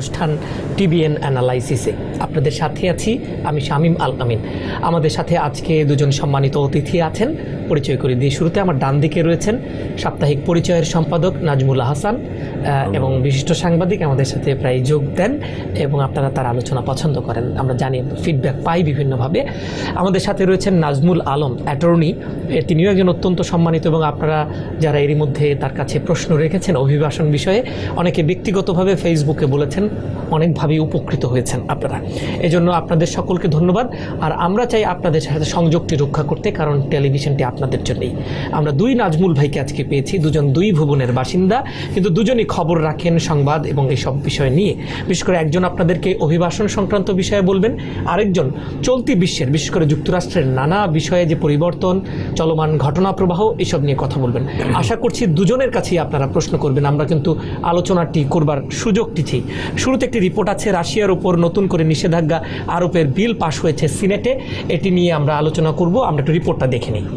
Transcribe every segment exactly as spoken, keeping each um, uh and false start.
অনুষ্ঠান টিবিএন অ্যানালাইসিসে আপনাদের সাথে আছি আমি শামীম আল আমিন। আমাদের সাথে আজকে দুজন সম্মানিত অতিথি আছেন, পরিচয় করে দিয়ে শুরুতে আমার ডান দিকে রয়েছেন সাপ্তাহিক পরিচয়ের সম্পাদক নাজমুল হাসান এবং বিশিষ্ট সাংবাদিক আমাদের সাথে প্রায় যোগ দেন এবং আপনারা তার আলোচনা পছন্দ করেন, আমরা জানি, ফিডব্যাক পাই বিভিন্নভাবে। আমাদের সাথে রয়েছেন নাজমুল আলম, অ্যাটর্নি, তিনিও একজন অত্যন্ত সম্মানিত এবং আপনারা যারা এরই মধ্যে তার কাছে প্রশ্ন রেখেছেন অভিবাসন বিষয়ে, অনেকে ব্যক্তিগতভাবে ফেসবুকে বলেছেন, অনেকভাবেই উপকৃত হয়েছেন আপনারা, এজন্য আপনাদের সকলকে ধন্যবাদ। আর আমরা চাই আপনাদের সাথে সংযোগটি রক্ষা করতে, কারণ টেলিভিশনটি আপনাদের জন্যই। আমরা দুই নাজমুল ভাইকে আজকে পেয়েছি, দুজন দুই ভুবনের বাসিন্দা, কিন্তু দুজনই খবর রাখেন সংবাদ এবং এইসব বিষয় নিয়ে। বিশেষ করে একজন আপনাদেরকে অভিবাসন সংক্রান্ত বিষয়ে বলবেন, আরেকজন চলতি বিশ্বের বিশেষ করে যুক্তরাষ্ট্রের নানা বিষয়ে যে পরিবর্তন, চলমান ঘটনা প্রবাহ, এসব নিয়ে কথা বলবেন। আশা করছি দুজনের কাছেই আপনারা প্রশ্ন করবেন, আমরা কিন্তু আলোচনাটি করবার সুযোগটি চাই। শুরুতে একটি রিপোর্ট আছে, রাশিয়ার উপর নতুন করে নিষেধাজ্ঞা আরোপের বিল পাশ হয়েছে সিনেটে, এটি নিয়ে আমরা আলোচনা করব। আমরা একটু রিপোর্টটা দেখে নিই।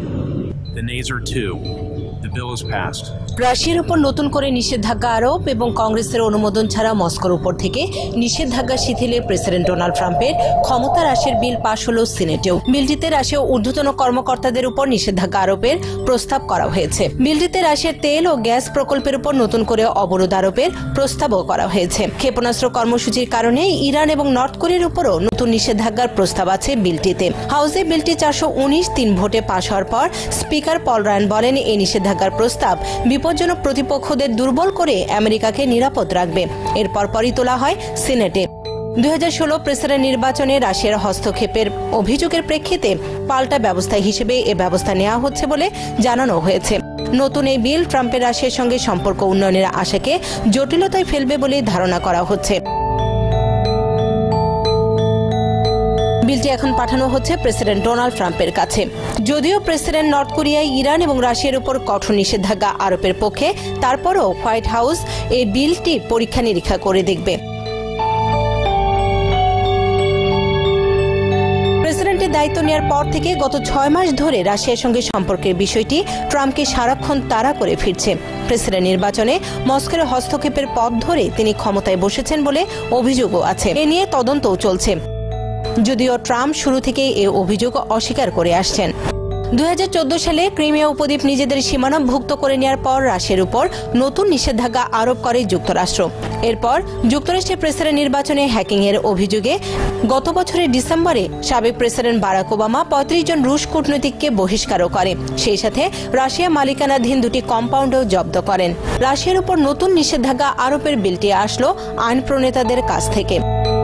রাশিয়ার উপর নতুন করে নিষেধাজ্ঞা আরোপ এবং কংগ্রেসের অনুমোদন ছাড়া মস্কোর উপর থেকে নিষেধাজ্ঞা শিথিলে প্রেসিডেন্ট ডোনাল্ড ট্রাম্পের ক্ষমতা হ্রাসের বিল পাশ হল সিনেটেও। বিলটিতে রাশিয়া ঊর্ধ্বতন কর্মকর্তাদের উপর নিষেধাজ্ঞা আরোপের প্রস্তাব করা হয়েছে। বিলটিতে রাশিয়ার তেল ও গ্যাস প্রকল্পের উপর নতুন করে অবরোধ আরোপের প্রস্তাবও করা হয়েছে। ক্ষেপণাস্ত্র কর্মসূচির কারণে ইরান এবং নর্থ কোরিয়ার উপরও নতুন নিষেধাজ্ঞার প্রস্তাব আছে বিলটিতে। হাউসে বিলটি চারশো উনিশ তিন ভোটে পাশ হওয়ার পর স্পিকার পল রায়ান বলেন, এই নিষেধাজ্ঞার প্রস্তাব বিপজ্জনক প্রতিপক্ষদের দুর্বল করে আমেরিকাকে নিরাপদ রাখবে। এরপর পরই তোলা হয় সিনেটে। দুই হাজার ষোলো প্রেসিডেন্ট নির্বাচনে রাশিয়ার হস্তক্ষেপের অভিযোগের প্রেক্ষিতে পাল্টা ব্যবস্থা হিসেবে এ ব্যবস্থা নেওয়া হচ্ছে বলে জানানো হয়েছে। নতুন এই বিল ট্রাম্পের রাশিয়ার সঙ্গে সম্পর্ক উন্নয়নের আশাকে জটিলতায় ফেলবে বলে ধারণা করা হচ্ছে। বিলটি এখন পাঠানো হচ্ছে প্রেসিডেন্ট ডোনাল্ড ট্রাম্পের কাছে। যদিও প্রেসিডেন্ট নর্থ কোরিয়ায় ইরান এবং রাশিয়ার উপর কঠোর নিষেধাজ্ঞা আরোপের পক্ষে, তারপরও হোয়াইট হাউস এই বিলটি পরীক্ষা নিরীক্ষা করে দেখবে। প্রেসিডেন্টের দায়িত্ব নেওয়ার পর থেকে গত ছয় মাস ধরে রাশিয়ার সঙ্গে সম্পর্কের বিষয়টি ট্রাম্পকে সারাক্ষণ তাড়া করে ফিরছে। প্রেসিডেন্ট নির্বাচনে মস্কোর হস্তক্ষেপের পথ ধরে তিনি ক্ষমতায় বসেছেন বলে অভিযোগও আছে। এ নিয়ে তদন্তও চলছে, যদিও ট্রাম্প শুরু থেকেই এ অভিযোগ অস্বীকার করে আসছেন। দুই হাজার চোদ্দ সালে ক্রিমিয়া উপদ্বীপ নিজেদের সীমানাভুক্ত করে নেওয়ার পর রাশিয়ার উপর নতুন নিষেধাজ্ঞা আরোপ করে যুক্তরাষ্ট্র। এরপর যুক্তরাষ্ট্রের প্রেসিডেন্ট নির্বাচনে হ্যাকিং এর অভিযোগে গত বছরের ডিসেম্বরে সাবেক প্রেসিডেন্ট বারাক ওবামা পঁয়ত্রিশ জন রুশ কূটনীতিককে বহিষ্কারও করে। সেই সাথে রাশিয়া মালিকানাধীন দুটি কম্পাউন্ডও জব্দ করেন। রাশিয়ার উপর নতুন নিষেধাজ্ঞা আরোপের বিলটি আসলো আইন প্রণেতাদের কাছ থেকে।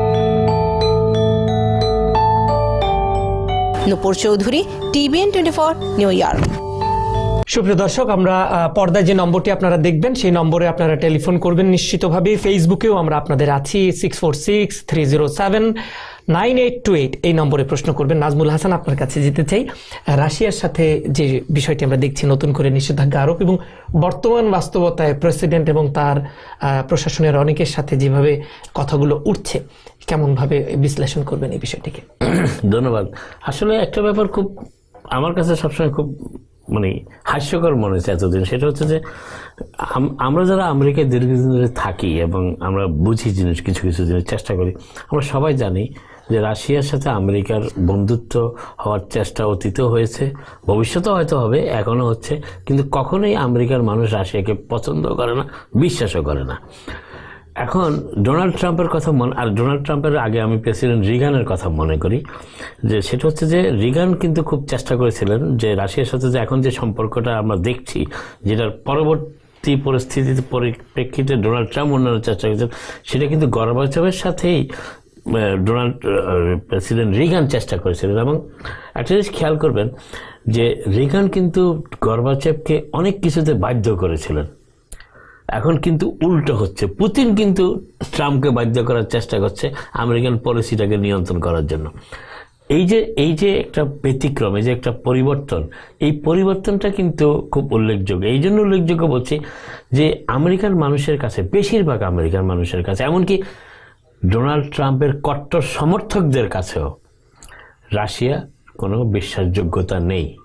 Nupur Chowdhury, TBN twenty four, New York. সুপ্রিয় দর্শক, আমরা পর্দায় যে নম্বরটি আপনারা দেখবেন সেই নম্বরে আপনারা টেলিফোন করবেন নিশ্চিতভাবে। ফেসবুকেও আমরা আপনাদের আছি, six four six three zero seven nine eight two eight এই নম্বরে প্রশ্ন করবেন। নাজমুল হাসান, আপনার কাছে যেতে চাই, রাশিয়ার সাথে যে বিষয়টি আমরা দেখছি নতুন করে নিষেধাজ্ঞা আরোপ এবং বর্তমান বাস্তবতায় প্রেসিডেন্ট এবং তার প্রশাসনের অনেকের সাথে যেভাবে কথাগুলো উঠছে, কেমনভাবে বিশ্লেষণ করবেন এই বিষয়টিকে? ধন্যবাদ। আসলে একটা ব্যাপার খুব আমার কাছে সবসময় খুব মানে হাস্যকর মনে হচ্ছে এতদিন, সেটা হচ্ছে যে আমরা যারা আমেরিকায় দীর্ঘদিন ধরে থাকি এবং আমরা বুঝি জিনিস, কিছু কিছু জিনিস চেষ্টা করি, আমরা সবাই জানি যে রাশিয়ার সাথে আমেরিকার বন্ধুত্ব হওয়ার চেষ্টা অতীতেও হয়েছে, ভবিষ্যতেও হয়তো হবে, এখনও হচ্ছে, কিন্তু কখনোই আমেরিকার মানুষ রাশিয়াকে পছন্দ করে না, বিশ্বাসও করে না। এখন ডোনাল্ড ট্রাম্পের কথা মনে, আর ডোনাল্ড ট্রাম্পের আগে আমি প্রেসিডেন্ট রিগানের কথা মনে করি, যে সেটা হচ্ছে যে রিগান কিন্তু খুব চেষ্টা করেছিলেন যে রাশিয়ার সাথে যে এখন যে সম্পর্কটা আমরা দেখছি, যেটার পরবর্তী পরিস্থিতির পরিপ্রেক্ষিতে ডোনাল্ড ট্রাম্প উন্নয়নের চেষ্টা করেছেন, সেটা কিন্তু গর্বাচভের সাথেই ডোনাল্ড প্রেসিডেন্ট রিগান চেষ্টা করেছিলেন। এবং একটা জিনিস খেয়াল করবেন যে রিগান কিন্তু গর্বাচভকে অনেক কিছুতে বাধ্য করেছিলেন, এখন কিন্তু উল্টো হচ্ছে। পুতিন কিন্তু ট্রাম্পকে বাধ্য করার চেষ্টা করছে আমেরিকান পলিসিটাকে নিয়ন্ত্রণ করার জন্য। এই যে এই যে একটা ব্যতিক্রম, এই যে একটা পরিবর্তন, এই পরিবর্তনটা কিন্তু খুব উল্লেখযোগ্য। এই জন্য উল্লেখযোগ্য বলছি যে আমেরিকান মানুষের কাছে, বেশিরভাগ আমেরিকান মানুষের কাছে, এমনকি ডোনাল্ড ট্রাম্পের কট্টর সমর্থকদের কাছেও রাশিয়া কোনো বিশ্বাসযোগ্যতা নেই।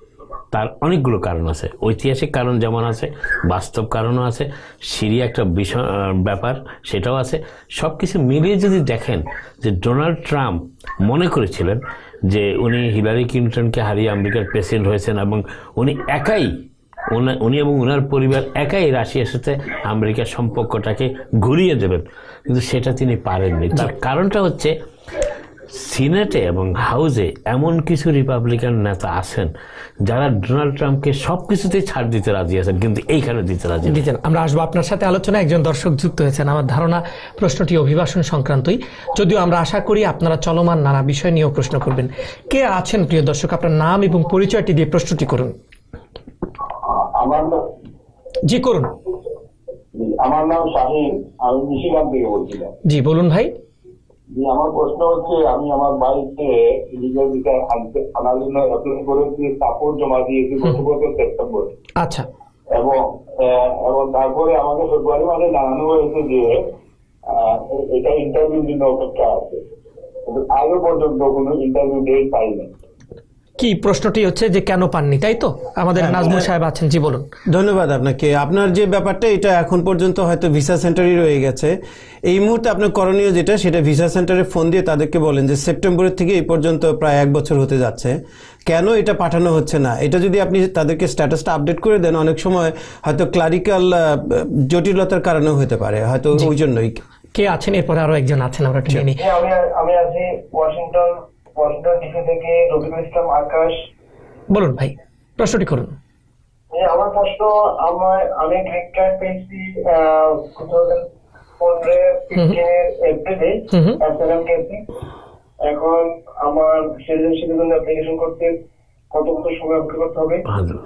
তার অনেকগুলো কারণ আছে, ঐতিহাসিক কারণ যেমন আছে, বাস্তব কারণও আছে, সিরিয়া একটা বিষয় ব্যাপার সেটাও আছে। সব কিছু মিলিয়ে যদি দেখেন যে ডোনাল্ড ট্রাম্প মনে করেছিলেন যে উনি হিলারি ক্লিন্টনকে হারিয়ে আমেরিকার প্রেসিডেন্ট হয়েছেন এবং উনি একাই উনি এবং ওনার পরিবার একাই রাশিয়ার সাথে আমেরিকার সম্পর্কটাকে ঘুরিয়ে দেবেন, কিন্তু সেটা তিনি পারেননি। তার কারণটা হচ্ছে সিনেটে এবং হাউসে এমন কিছু রিপাবলিকান নেতা আছেন যারা ডোনাল্ড ট্রাম্পকে সব কিছুতেই ছাড় দিতে রাজি আছেন, কিন্তু এইখানে দিতে রাজি দিতেন। আমরা আসবো আপনার সাথে আলোচনা। একজন দর্শক যুক্ত হয়েছেন, আমার ধারণা প্রশ্নটি অভিবাসন সংক্রান্তই, যদিও আমরা আশা করি আপনারা চলমান নানা বিষয় নিয়েও প্রশ্ন করবেন। কে আছেন প্রিয় দর্শক? আপনার নাম এবং পরিচয়টি দিয়ে প্রশ্নটি করুন। জি করুন। আমার নাম শাহিন, আমি মিশিগান থেকে বলছিলাম। জি বলুন ভাই। আমার প্রশ্ন হচ্ছে, আমি আমার বাড়িতে লিগাল ভিসা আনার জন্য অ্যাপ্লাই করেছি, কাপড় জমা দিয়েছি গত বছর সেপ্টেম্বর। আচ্ছা। এবং এবং তারপরে আমাকে ফেব্রুয়ারি মাসে জানানো হয়েছে যে এটা ইন্টারভিউর জন্য অপেক্ষা আছে, কিন্তু আজও পর্যন্ত কোনো ইন্টারভিউ ডেট পাইনি। কি প্রশ্নটি হচ্ছে যে কেন পাননি, তাই তো? আমাদের নাজমুল সাহেব আছেন, জি বলুন। ধন্যবাদ আপনাকে। আপনার যে ব্যাপারটা, এটা এখন পর্যন্ত হয়তো ভিসা সেন্টারই রয়ে গেছে। এই মুহূর্তে আপনার করণীয় যেটা, সেটা ভিসা সেন্টারে ফোন দিয়ে তাদেরকে বলেন যে সেপ্টেম্বরের থেকে এই পর্যন্ত প্রায় এক বছর হতে যাচ্ছে, কেন এটা পাঠানো হচ্ছে না। এটা যদি আপনি তাদেরকে স্ট্যাটাসটা আপডেট করে দেন, অনেক সময় হয়তো ক্লারিক্যাল জটিলতার কারণেও হতে পারে, হয়তো ওই জন্যই। কে আছেন এরপরে? আরো একজন আছেন, আমরা টেনে নিই। আমি আমি আছি ওয়াশিংটন ওয়াশিংটন ডিসি থেকে রবিউল ইসলাম আকাশ। বলুন ভাই, প্রশ্নটি করুন। আমার প্রশ্ন, আমার আমি গ্রিন কার্ড পেয়েছি এপ্রিলে, এখন আমার সিটিজেনশিপের জন্য অ্যাপ্লিকেশন করতে কত কত সময় অপেক্ষা করতে হবে?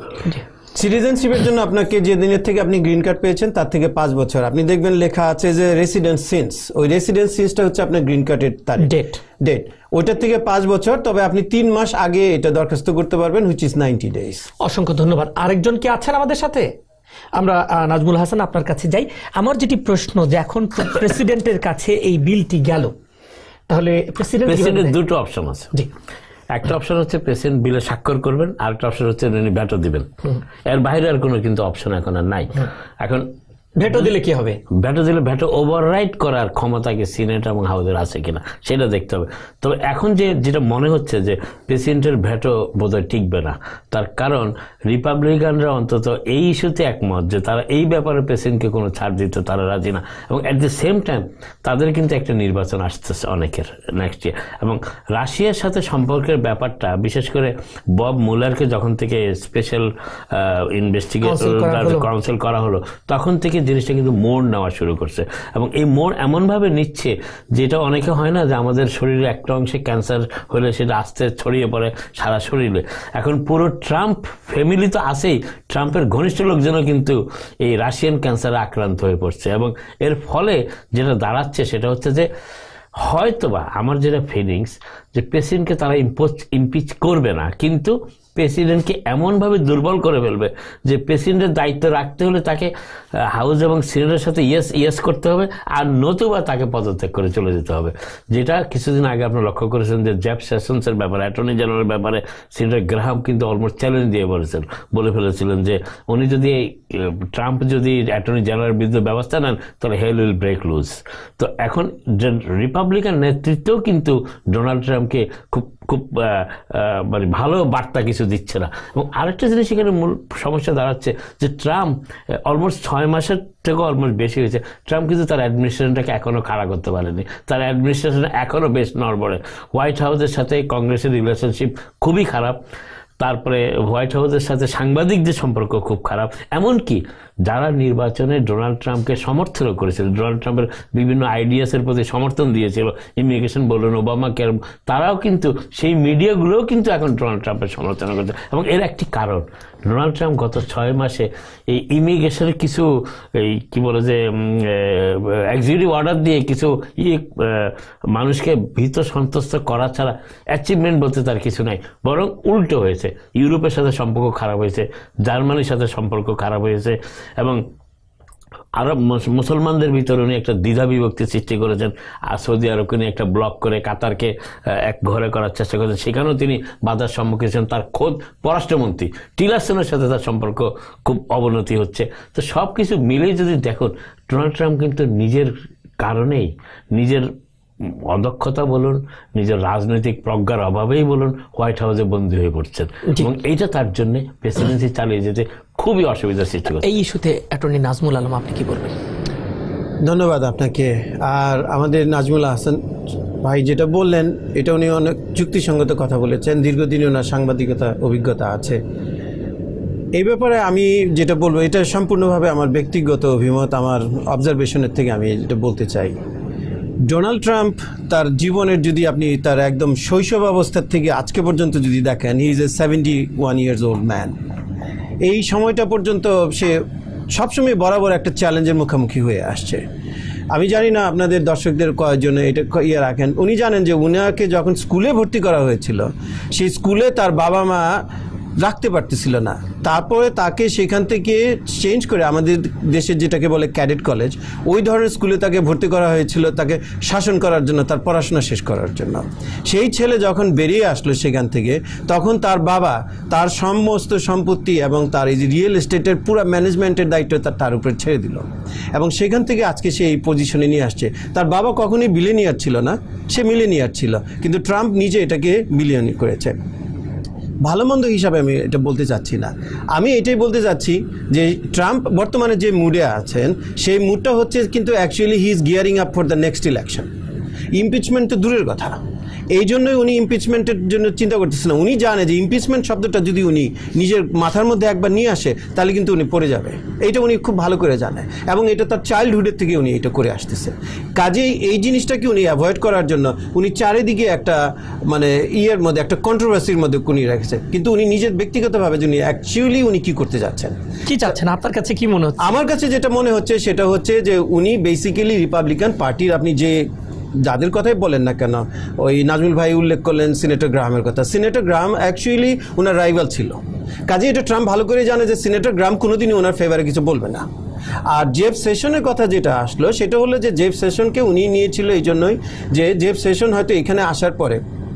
সিটিজেনশিপের জন্য আপনাকে যে দিনের থেকে আপনি গ্রিন কার্ড পেয়েছেন তার থেকে পাঁচ বছর আপনি দেখবেন লেখা আছে যে রেসিডেন্স সিন্স। ওই রেসিডেন্স সিন্সটা হচ্ছে আপনার গ্রিন কার্ডের তারিখ, ডেট ডেট ওইটার থেকে পাঁচ বছর। তবে আপনি তিন মাস আগে এটা দরখাস্ত করতে পারবেন, হুইচ ইজ নাইনটি ডেজ। অসংখ্য ধন্যবাদ। আরেকজন কি আছেন আমাদের সাথে? আমরা নাজমুল হাসান আপনার কাছে যাই। আমার যেটি প্রশ্ন, যে এখন প্রেসিডেন্টের কাছে এই বিলটি গেল, তাহলে প্রেসিডেন্ট দুটো অপশন আছে। জি, একটা অপশন হচ্ছে প্রেসিডেন্ট বিলে স্বাক্ষর করবেন, আর একটা অপশন হচ্ছে উনি ভেটো দিবেন। এর বাইরে আর কোনো কিন্তু অপশন এখন আর নাই। এখন ভেটো দিলে কি হবে? ভেটো দিলে ভেটো ওভাররাইড করার ক্ষমতা কি সিনেট এবং হাউসের আছে কিনা সেটা দেখতে হবে। তবে এখন যে যেটা মনে হচ্ছে যে প্রেসিডেন্টের ভেটো বোধহয় টিকবে না, তার কারণ রিপাবলিকানরা অন্তত এই ইস্যুতে একমত যে তারা এই ব্যাপারে প্রেসিডেন্টকে কোনো ছাড় দিতে তারা রাজি না। এবং অ্যাট দ্য সেম টাইম তাদের কিন্তু একটা নির্বাচন আসতেছে অনেকের নেক্সট ইয়ার, এবং রাশিয়ার সাথে সম্পর্কের ব্যাপারটা বিশেষ করে বব মুলারকে যখন থেকে স্পেশাল ইনভেস্টিগেশন কাউন্সিল করা হলো, তখন থেকে জিনিসটা কিন্তু মোড় নেওয়া শুরু করছে। এবং এই মোড় এমনভাবে নিচ্ছে যেটা অনেকে হয় না যে আমাদের শরীরে একটা অংশে ক্যান্সার হলে সেটা আস্তে ছড়িয়ে পড়ে সারা শরীরে। এখন পুরো ট্রাম্প ফ্যামিলি তো আছেই, ট্রাম্পের ঘনিষ্ঠ লোকজনও কিন্তু এই রাশিয়ান ক্যান্সারে আক্রান্ত হয়ে পড়ছে। এবং এর ফলে যেটা দাঁড়াচ্ছে সেটা হচ্ছে যে হয়তোবা আমার যেটা ফিলিংস, যে প্রেসিডেন্টকে তারা ইম্পোজ ইমপিচ করবে না, কিন্তু প্রেসিডেন্টকে এমনভাবে দুর্বল করে ফেলবে যে প্রেসিডেন্টের দায়িত্ব রাখতে হলে তাকে হাউস এবং সিনেটের সাথে ইয়েস ইয়েস করতে হবে, আর নতুবা তাকে পদত্যাগ করে চলে যেতে হবে। যেটা কিছুদিন আগে আপনারা লক্ষ্য করেছেন যে জেফ সেশনসের ব্যাপারে, অ্যাটর্নি জেনারেলের ব্যাপারে সিনেটর গ্রাহাম কিন্তু অলমোস্ট চ্যালেঞ্জ দিয়ে বলেছেন বলে ফেলেছিলেন যে উনি যদি ট্রাম্প যদি অ্যাটর্নি জেনারেলের বিরুদ্ধে ব্যবস্থা নেন তাহলে হেল উইল ব্রেক লুজ। তো এখন রিপাবলিকান নেতৃত্বও কিন্তু ডোনাল্ড ট্রাম্পকে খুব খুব মানে ভালো বার্তা কিছু দিচ্ছে না। এবং আরেকটা জিনিস এখানে মূল সমস্যা দাঁড়াচ্ছে যে ট্রাম্প অলমোস্ট ছয় মাসের থেকেও অলমোস্ট বেশি হয়েছে, ট্রাম্প কিন্তু তার অ্যাডমিনিস্ট্রেশনটাকে এখনও খাড়া করতে পারেনি। তার অ্যাডমিনিস্ট্রেশন এখনও বেশ নড়বড়ে। হোয়াইট হাউসের সাথে কংগ্রেসের রিলেশনশিপ খুবই খারাপ, তারপরে হোয়াইট হাউসের সাথে সাংবাদিকদের সম্পর্ক খুব খারাপ। এমনকি যারা নির্বাচনে ডোনাল্ড ট্রাম্পকে সমর্থনও করেছিল, ডোনাল্ড ট্রাম্পের বিভিন্ন আইডিয়াসের প্রতি সমর্থন দিয়েছিল, ইমিগ্রেশন বলুন, ওবামা কেয়ার, তারাও কিন্তু সেই মিডিয়াগুলোও কিন্তু এখন ডোনাল্ড ট্রাম্পের সমালোচনা করছে। এবং এর একটি কারণ, ডোনাল্ড ট্রাম্প গত ছয় মাসে এই ইমিগ্রেশনের কিছু এই কি বলে যে এক্সিকিউটিভ অর্ডার দিয়ে কিছু ইয়ে মানুষকে ভীত সন্ত্রস্ত করা ছাড়া অ্যাচিভমেন্ট বলতে তার কিছু নাই, বরং উল্টো হয়েছে। ইউরোপের সাথে সম্পর্ক খারাপ হয়েছে, জার্মানির সাথে সম্পর্ক খারাপ হয়েছে, এবং আরব মুসলমানদের ভিতরে উনি একটা দ্বিধা বিভক্তি সৃষ্টি করেছেন, আর সৌদি আরবকে নিয়ে একটা ব্লক করে কাতারকে এক ঘরে করার চেষ্টা করেছেন, সেখানেও তিনি বাধার সম্মুখীন হচ্ছেন। তার খোদ পররাষ্ট্রমন্ত্রী টিলারসনের সাথে তার সম্পর্ক খুব অবনতি হচ্ছে। তো সব কিছু মিলেই যদি দেখুন, ডোনাল্ড ট্রাম্প কিন্তু নিজের কারণেই, নিজের অদক্ষতা বলুন, নিজের রাজনৈতিক প্রজ্ঞার অভাবেই বলুন, হোয়াইট হাউসে বন্দী হয়ে পড়ছেন, এবং এইটা তার জন্য প্রেসিডেন্সি চালিয়ে যেতে খুবই অসুবিধার সৃষ্টি করছে। এই ইস্যুতে অ্যাটর্নি নাজমুল আলম আপনি কি বলবেন? ধন্যবাদ আপনাকে। আর আমাদের নাজমুল হাসান ভাই যেটা বললেন, এটা উনি অনেক যুক্তিসঙ্গত কথা বলেছেন, দীর্ঘদিনে ওনার সাংবাদিকতা অভিজ্ঞতা আছে। এই ব্যাপারে আমি যেটা বলবো, এটা সম্পূর্ণভাবে আমার ব্যক্তিগত অভিমত, আমার অবজারভেশনের থেকে আমি যেটা বলতে চাই, ডোনাল্ড ট্রাম্প তার জীবনের যদি আপনি তার একদম শৈশব অবস্থার থেকে আজকে পর্যন্ত যদি দেখেন, he is a seventy one years old man. এই সময়টা পর্যন্ত সে সবসময় বরাবর একটা চ্যালেঞ্জের মুখোমুখি হয়ে আসছে। আমি জানি না আপনাদের দর্শকদের কয়েকজনে এটা ইয়ে রাখেন, উনি জানেন যে উনাকে যখন স্কুলে ভর্তি করা হয়েছিল, সেই স্কুলে তার বাবা মা রাখতে পারতেছিল না, তারপরে তাকে সেখান থেকে চেঞ্জ করে আমাদের দেশের যেটাকে বলে ক্যাডেট কলেজ, ওই ধরনের স্কুলে তাকে ভর্তি করা হয়েছিল তাকে শাসন করার জন্য, তার পড়াশোনা শেষ করার জন্য। সেই ছেলে যখন বেরিয়ে আসলো সেখান থেকে, তখন তার বাবা তার সমস্ত সম্পত্তি এবং তার এই যে রিয়েল এস্টেটের পুরো ম্যানেজমেন্টের দায়িত্ব তার তার উপরে ছেড়ে দিল, এবং সেখান থেকে আজকে সে এই পজিশনে নিয়ে আসছে। তার বাবা কখনোই বিলিয়নিয়ার ছিল না, সে মিলিয়নিয়ার ছিল, কিন্তু ট্রাম্প নিজে এটাকে বিলিয়নি করেছে। ভালো মন্দ হিসাবে আমি এটা বলতে চাচ্ছি না, আমি এটাই বলতে চাচ্ছি যে ট্রাম্প বর্তমানে যে মুডে আছেন, সেই মুডটা হচ্ছে কিন্তু actually he is gearing up for the next election. Impeachment তো দূরের কথা, এই জন্যই উনি ইমপিচমেন্টের জন্য চিন্তা করতেছেন না। উনি জানে যে ইমপিচমেন্ট শব্দটা যদি উনি নিজের মাথার মধ্যে একবার নিয়ে আসে, তাহলে কিন্তু উনি পড়ে যাবে, এইটা উনি খুব ভালো করে জানে, এবং এটা তার চাইল্ডহুডের থেকে উনি এটা করে আসতেছেন। কাজেই এই জিনিসটাকে উনি অ্যাভয়েড করার জন্য উনি চারিদিকে একটা মানে ইয়ের মধ্যে একটা কন্ট্রোভার্সির মধ্যে উনি রেখেছে, কিন্তু উনি নিজের ব্যক্তিগতভাবে উনি অ্যাকচুয়ালি উনি কি করতে যাচ্ছেন, কি চাচ্ছেন, আপনার কাছে কি মনে হচ্ছে? আমার কাছে যেটা মনে হচ্ছে সেটা হচ্ছে যে উনি বেসিক্যালি রিপাবলিকান পার্টির, আপনি যে যাদের কথাই বলেন না কেন, ওই নাজমুল ভাই উল্লেখ করলেন সিনেটর গ্রাহামের কথা, সিনেটর গ্রাহাম অ্যাকচুয়ালি ওনার রাইভাল ছিল। কাজে এটা ট্রাম্প ভালো করে জানে যে সিনেটর গ্রাহাম কোনোদিনই ওনার ফেভারে কিছু বলবে না। আর জেফ সেশনের কথা যেটা আসলো, সেটা হলো যে জেফ সেশনকে উনি নিয়েছিল এই জন্যই যে জেফ সেশন হয়তো এখানে আসার পরে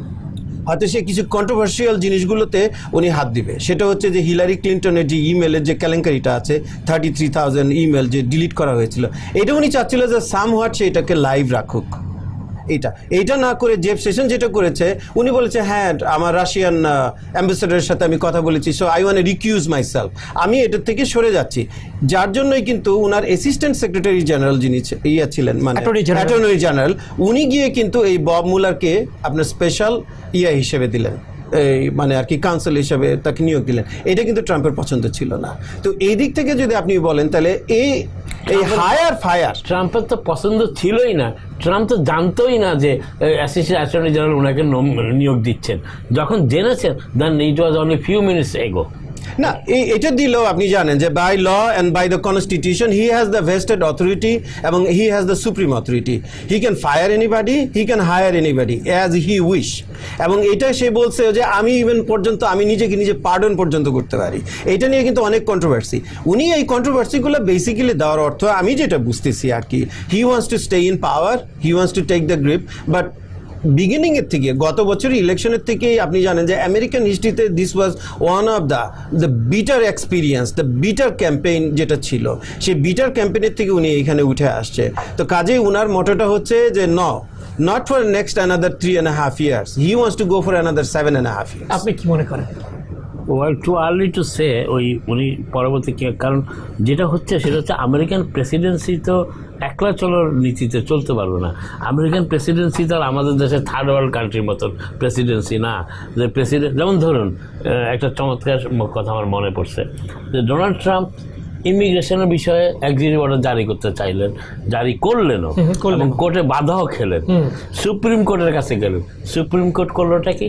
হয়তো সে কিছু কন্ট্রোভার্সিয়াল জিনিসগুলোতে উনি হাত দিবে। সেটা হচ্ছে যে হিলারি ক্লিন্টনের যে ইমেলের যে কেলেঙ্কারিটা আছে, থার্টি থ্রি থাউজেন্ড ইমেল যে ডিলিট করা হয়েছিল, এটা উনি চাচ্ছিল যে সাম হোয়াট সে এটাকে লাইভ রাখুক। এটা এইটা না করে জেফ সেশন যেটা করেছে, উনি বলেছে হ্যাঁ আমার রাশিয়ান অ্যাম্বাসেডারের সাথে আমি কথা বলেছি, so I want recuse myself, আমি এটার থেকে সরে যাচ্ছি। যার জন্যই কিন্তু উনার অ্যাসিস্ট্যান্ট সেক্রেটারি জেনারেল যিনি ইয়ে ছিলেন, মানে অ্যাটর্নি জেনারেল, উনি গিয়ে কিন্তু এই বব মুলারকে আপনার স্পেশাল ইয়া হিসেবে দিলেন, এই মানে আর কি কাউন্সিল হিসেবে তাকে নিয়োগ দিলেন। এটা কিন্তু ট্রাম্পের পছন্দ ছিল না। তো এই দিক থেকে যদি আপনি বলেন, তাহলে এই এই হায়ার ফায়ার ট্রাম্পের তো পছন্দ ছিলই না। ট্রাম্প তো জানতোই না যে অ্যাসিস্ট্যান্ট অ্যাটর্নি জেনারেল ওনাকে নিয়োগ দিচ্ছেন। যখন জেনেছেন, then it was only few minutes ago. না, এটা দিলেও আপনি জানেন যে by law and by the constitution he has the vested authority এবং he has the supreme authority. He can fire anybody, he can hire anybody as he wish. এবং এটা সে বলছে যে আমি ইভেন পর্যন্ত আমি নিজেকে নিজে পার্ডন পর্যন্ত করতে পারি। এটা নিয়ে কিন্তু অনেক কন্ট্রোভার্সি। উনি এই কন্ট্রোভার্সিগুলো বেসিক্যালি দেওয়ার অর্থ আমি যেটা বুঝতেছি আর কি, he wants to stay in power, he wants to take the grip. But beginning এর থেকে, গত বছরের ইলেকশনের থেকেই আপনি জানেন যে আমেরিকান হিস্ট্রিতে this was one of the the bitter experience, the bitter campaign যেটা ছিল, সেই বিটার ক্যাম্পেইনের থেকে উনি এখানে উঠে আসছে। তো কাজেই উনার মোটোটা হচ্ছে যে ন not for next another three and half years, he wants to go for another seven and half years. আপনি কি মনে করেন? Well too early to say, ওই উনি পরবর্তী, কারণ যেটা হচ্ছে সেটা হচ্ছে আমেরিকান প্রেসিডেন্সি তো একলা চলার নীতিতে চলতে পারবে না। আমেরিকান প্রেসিডেন্সি তো আমাদের দেশের থার্ড ওয়ার্ল্ড কান্ট্রির মতন প্রেসিডেন্সি না, যে প্রেসিডেন্ট, যেমন ধরুন একটা চমৎকার কথা আমার মনে পড়ছে যে ডোনাল্ড ট্রাম্প ইমিগ্রেশনের বিষয়ে এক্সিকিউটিভ অর্ডার জারি করতে চাইলেন, জারি করলেনও, এবং কোর্টে বাধাও খেলেন, সুপ্রিম কোর্টের কাছে গেলেন। সুপ্রিম কোর্ট করলোটা কি?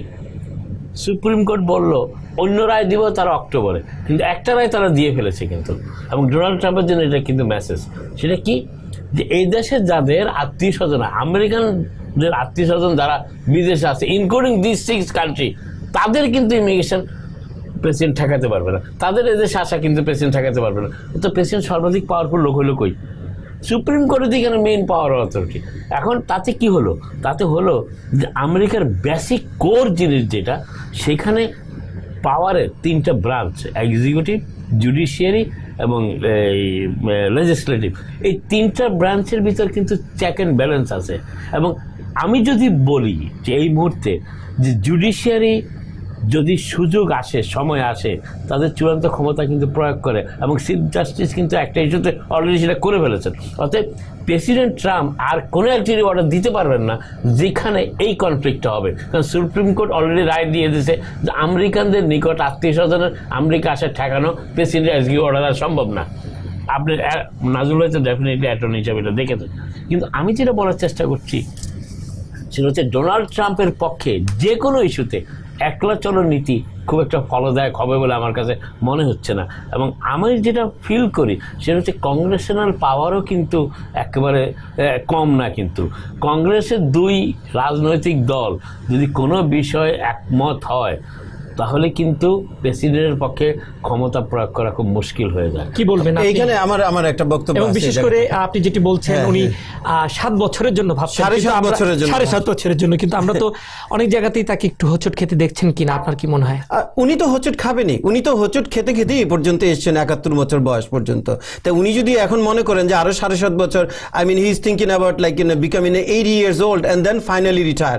সুপ্রিম কোর্ট বলল অন্য রায় দিব তারা অক্টোবরে, কিন্তু একটা রায় তারা দিয়ে ফেলেছে কিন্তু। এবং ডোনাল্ড ট্রাম্পের জন্য এটা কিন্তু মেসেজ, সেটা কি যে এই দেশের যাদের আত্মীয় স্বজন, আমেরিকানদের আত্মীয় স্বজন যারা বিদেশে আছে, ইনক্লুডিং দিস সিক্স কান্ট্রি, তাদের কিন্তু ইমিগ্রেশন প্রেসিডেন্ট ঠেকাতে পারবে না, তাদের এদেশে আসা কিন্তু প্রেসিডেন্ট ঠেকাতে পারবে না। তো প্রেসিডেন্ট সর্বাধিক পাওয়ারফুল লোক হইল কই? সুপ্রিম কোর্টের দিকে মেইন পাওয়ার অথরিটি। এখন তাতে কি হলো, তাতে হলো যে আমেরিকার বেসিক কোর জিনিস যেটা, সেখানে পাওয়ারের তিনটা ব্রাঞ্চ, এক্সিকিউটিভ, জুডিশিয়ারি এবং লেজিসলেটিভ, এই তিনটা ব্রাঞ্চের ভিতর কিন্তু চেক অ্যান্ড ব্যালেন্স আছে। এবং আমি যদি বলি যে এই মুহূর্তে যে জুডিশিয়ারি যদি সুযোগ আসে, সময় আসে, তাদের চূড়ান্ত ক্ষমতা কিন্তু প্রয়োগ করে, এবং চিফ জাস্টিস কিন্তু একটা ইস্যুতে অলরেডি সেটা করে ফেলেছেন। অতএব প্রেসিডেন্ট ট্রাম্প আর কোনো একটি অর্ডার দিতে পারবেন না যেখানে এই কনফ্লিক্টটা হবে, কারণ সুপ্রিম কোর্ট অলরেডি রায় দিয়ে দিয়েছে যে আমেরিকানদের নিকট আত্মীয় স্বজনের আমেরিকা আসা ঠেকানো প্রেসিডেন্ট এক্সিকিউটিভ অর্ডার আর সম্ভব না। আপনি নাজুল হয়তো ডেফিনেটলি অ্যাটর্নি হিসাবে এটা দেখেছেন। কিন্তু আমি যেটা বলার চেষ্টা করছি সেটা হচ্ছে ডোনাল্ড ট্রাম্পের পক্ষে যে কোনো ইস্যুতে একলা চলো নীতি খুব একটা ফলদায়ক হবে বলে আমার কাছে মনে হচ্ছে না। এবং আমি যেটা ফিল করি সেটা হচ্ছে কংগ্রেশনাল পাওয়ারও কিন্তু একেবারে কম না। কিন্তু কংগ্রেসের দুই রাজনৈতিক দল যদি কোনো বিষয়ে একমত হয় তাহলে কিন্তু প্রেসিডেন্টের পক্ষে ক্ষমতা প্রয়োগ করা খুব মুশকিল হয়ে যায়। কি বলবেন এইখানে? আমার আমার একটা বক্তব্য এবং বিশেষ করে আপনি যেটি বলছেন উনি সাত বছরের জন্য ভাবছেন, সাড়ে সাত বছরের জন্য সাড়ে সাত বছরের জন্য কিন্তু আমরা তো অনেক জায়গাতেই তাকে একটু হোঁচট খেতে দেখছেন কিনা, আপনার কি মনে হয়? উনি তো হোঁচট খাবেনি, উনি তো হোঁচট খেতে খেতে এই পর্যন্ত এসেছেন একাত্তর বছর বয়স পর্যন্ত। তাই উনি যদি এখন মনে করেন যে আরো সাড়ে সাত বছর, I mean he is thinking about like in becoming eighty years old and then finally retire.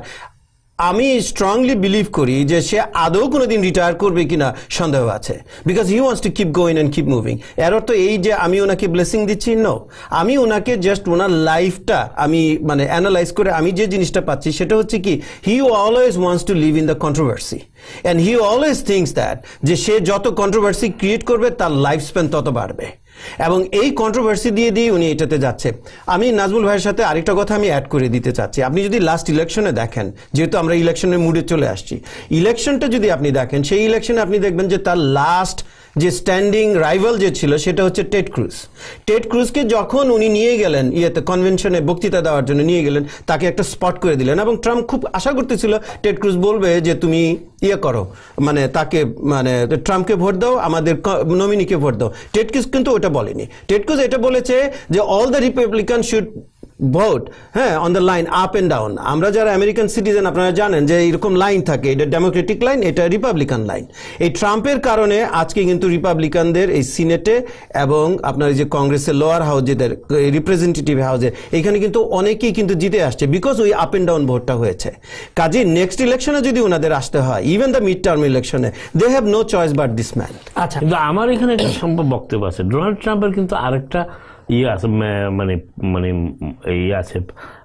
আমি স্ট্রংলি বিলিভ করি যে সে আদৌ কোনোদিন রিটায়ার করবে কিনা সন্দেহ আছে, because he wants to keep going and keep moving. এর অর্থ এই যে আমি ওনাকে ব্লেসিং দিচ্ছি, নো, আমি ওনাকে জাস্ট ওনার লাইফটা আমি মানে অ্যানালাইজ করে আমি যে জিনিসটা পাচ্ছি সেটা হচ্ছে কি, he always wants to live in the controversy and he always thinks that যে সে যত কন্ট্রোভার্সি ক্রিয়েট করবে তার লাইফ স্প্যান তত বাড়বে, এবং এই কন্ট্রোভার্সি দিয়ে দিয়ে উনি এটাতে যাচ্ছে। আমি নাজমুল ভাইয়ের সাথে আরেকটা কথা আমি অ্যাড করে দিতে চাচ্ছি। আপনি যদি লাস্ট ইলেকশনে দেখেন, যেহেতু আমরা ইলেকশনের মুডে চলে আসছি, ইলেকশনটা যদি আপনি দেখেন, সেই ইলেকশনে আপনি দেখবেন যে তার লাস্ট যে স্ট্যান্ডিং রাইভাল যে ছিল সেটা হচ্ছে টেড ক্রুজ। টেড ক্রুজকে যখন উনি নিয়ে গেলেন ইয়েতে কনভেনশনে বক্তৃতা দেওয়ার জন্য নিয়ে গেলেন, তাকে একটা স্পট করে দিলেন, এবং ট্রাম্প খুব আশা করতেছিল টেড ক্রুজ বলবে যে তুমি ইয়ে করো, মানে তাকে মানে ট্রাম্পকে ভোট দাও, আমাদের নমিনিকে ভোট দাও। টেড ক্রুজ কিন্তু ওটা বলেনি। টেড ক্রুজ এটা বলেছে যে all the Republican should vote, হ্যাঁ, on the line up and down. আমরা যারা আমেরিকান সিটিজেন আপনারা জানেন যে এরকম লাইন থাকে, এটা ডেমোক্রেটিক লাইন, এটা রিপাবলিকান লাইন। এই ট্রাম্পের কারণে আজকে কিন্তু রিপাবলিকানদের এই সিনেটে এবং আপনার যে কংগ্রেসের লোয়ার হাউস, যেদের রিপ্রেজেন্টেটিভ হাউসে, এখানে কিন্তু অনেকেই কিন্তু জিতে আসছে বিকজ ওই আপ অ্যান্ড ডাউন ভোটটা হয়েছে। কাজে নেক্সট ইলেকশনে যদি ওনাদের আসতে হয়, ইভেন দ্য মিড টার্ম ইলেকশনে, they have no choice but this man. আচ্ছা, কিন্তু আমার এখানে একটা সম্ভব বক্তব্য আছে। ডোনাল্ড ট্রাম্পের কিন্তু আরেকটা ইয়ে আছে, মানে মানে ইয়ে আছে,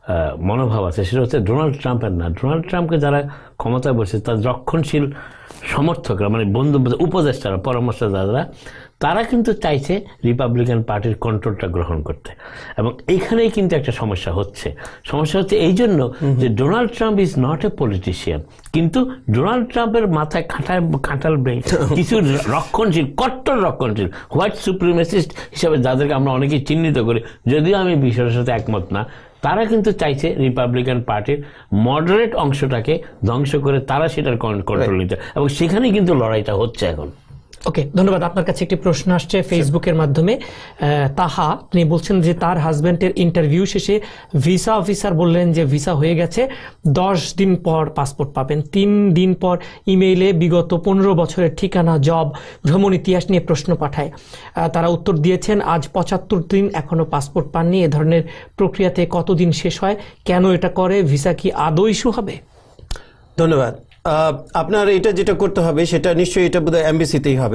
মনোভাব আছে, সেটা হচ্ছে ডোনাল্ড ট্রাম্পের না। ডোনাল্ড ট্রাম্পকে যারা ক্ষমতায় বসে তার রক্ষণশীল সমর্থকরা, মানে বন্ধু উপদেষ্টারা, পরামর্শদাতারা, তারা কিন্তু চাইছে রিপাবলিকান পার্টির কন্ট্রোলটা গ্রহণ করতে। এবং এইখানেই কিন্তু একটা সমস্যা হচ্ছে। সমস্যা হচ্ছে এই জন্য যে Donald Trump is not a politician, কিন্তু ডোনাল্ড ট্রাম্পের মাথায় খাঁটাল খাঁটাল ব্রেইন কিছু রক্ষণশীল, কট্টর রক্ষণশীল, হোয়াইট সুপ্রিমেসিস্ট হিসাবে যাদেরকে আমরা অনেকেই চিহ্নিত করি, যদিও আমি বিষয়ের সাথে একমত না, তারা কিন্তু চাইছে রিপাবলিকান পার্টির মডারেট অংশটাকে ধ্বংস করে তারা সেটার কন্ট্রোল নিতে, এবং সেখানেই কিন্তু লড়াইটা হচ্ছে এখন। ওকে, ধন্যবাদ। আপনার কাছে একটি প্রশ্ন আসছে ফেসবুকের মাধ্যমে। তাহা তিনি বলছেন যে তার হাজব্যান্ডের ইন্টারভিউ শেষে ভিসা অফিসার বললেন যে ভিসা হয়ে গেছে, দশ দিন পর পাসপোর্ট পাবেন। তিন দিন পর ইমেইলে বিগত পনেরো বছরের ঠিকানা, জব, ভ্রমণ ইতিহাস নিয়ে প্রশ্ন পাঠায়। তারা উত্তর দিয়েছেন আজ পঁচাত্তর দিন এখনো পাসপোর্ট পাননি। এ ধরনের প্রক্রিয়াতে কতদিন শেষ হয়, কেন এটা করে, ভিসা কি আদৌ ইস্যু হবে? ধন্যবাদ। আপনার এটা যেটা করতে হবে সেটা নিশ্চয়ই এটা বোধহয় এমবিসিতেই হবে,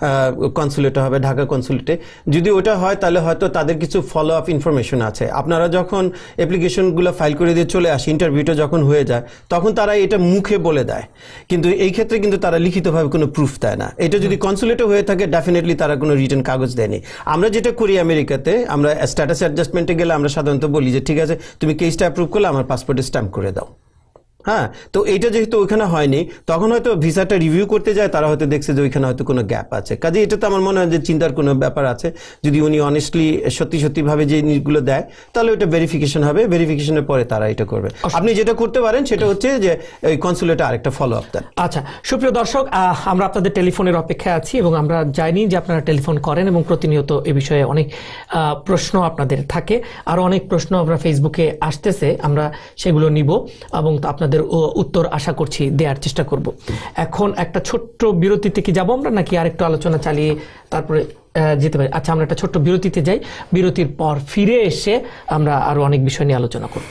কনসুলেটে হবে, ঢাকা কনসুলেটে। যদি ওটা হয় তাহলে হয়তো তাদের কিছু ফলো আপ ইনফরমেশন আছে। আপনারা যখন অ্যাপ্লিকেশনগুলো ফাইল করে দিয়ে চলে আসে, ইন্টারভিউটা যখন হয়ে যায়, তখন তারা এটা মুখে বলে দেয়, কিন্তু এই ক্ষেত্রে কিন্তু তারা লিখিতভাবে কোনো প্রুফ দেয় না। এটা যদি কনসুলেটে হয়ে থাকে, ডেফিনেটলি তারা কোনো রিটার্ন কাগজ দেয়নি। আমরা যেটা করি আমেরিকাতে, আমরা স্ট্যাটাস অ্যাডজাস্টমেন্টে গেলে আমরা সাধারণত বলি যে ঠিক আছে, তুমি কেসটা অ্যাপ্রুভ করলে আমার পাসপোর্টে স্ট্যাম্প করে দাও। হ্যাঁ, তো এইটা যেহেতু ওইখানে হয়নি, তখন হয়তো ভিসাটা রিভিউ করতে যায়, তারা হয়তো দেখছে যে ওইখানে হয়তো কোনো গ্যাপ আছে। কাজে এটা তো আমার মনে হয় যে চিন্তার কোনো ব্যাপার আছে। যদি উনি অনেস্টলি সত্যি সত্যি ভাবে যে জিনিসগুলো দেয়, তাহলে ওইটা ভেরিফিকেশন হবে, ভেরিফিকেশনের পরে তারা এটা করবে। আপনি যেটা করতে পারেন সেটা হচ্ছে যে ওই কনসুলেটে আরেকটা ফলো আপ দেন। আচ্ছা, সুপ্রিয় দর্শক, আহ, আমরা আপনাদের টেলিফোনের অপেক্ষায় আছি এবং আমরা জানি যে আপনারা টেলিফোন করেন এবং প্রতিনিয়ত এ বিষয়ে অনেক আহ, প্রশ্ন আপনাদের থাকে। আরো অনেক প্রশ্ন আমরা ফেসবুকে আসতেছে, আমরা সেগুলো নিব এবং আপনাদের উত্তর আশা করছি দেওয়ার চেষ্টা করব। এখন একটা ছোট্ট বিরতিতে কি যাব আমরা, নাকি আরেকটু আলোচনা চালিয়ে তারপরে যেতে পারি? আচ্ছা, আমরা একটা ছোট্ট বিরতিতে যাই, বিরতির পর ফিরে এসে আমরা আরো অনেক বিষয় নিয়ে আলোচনা করব।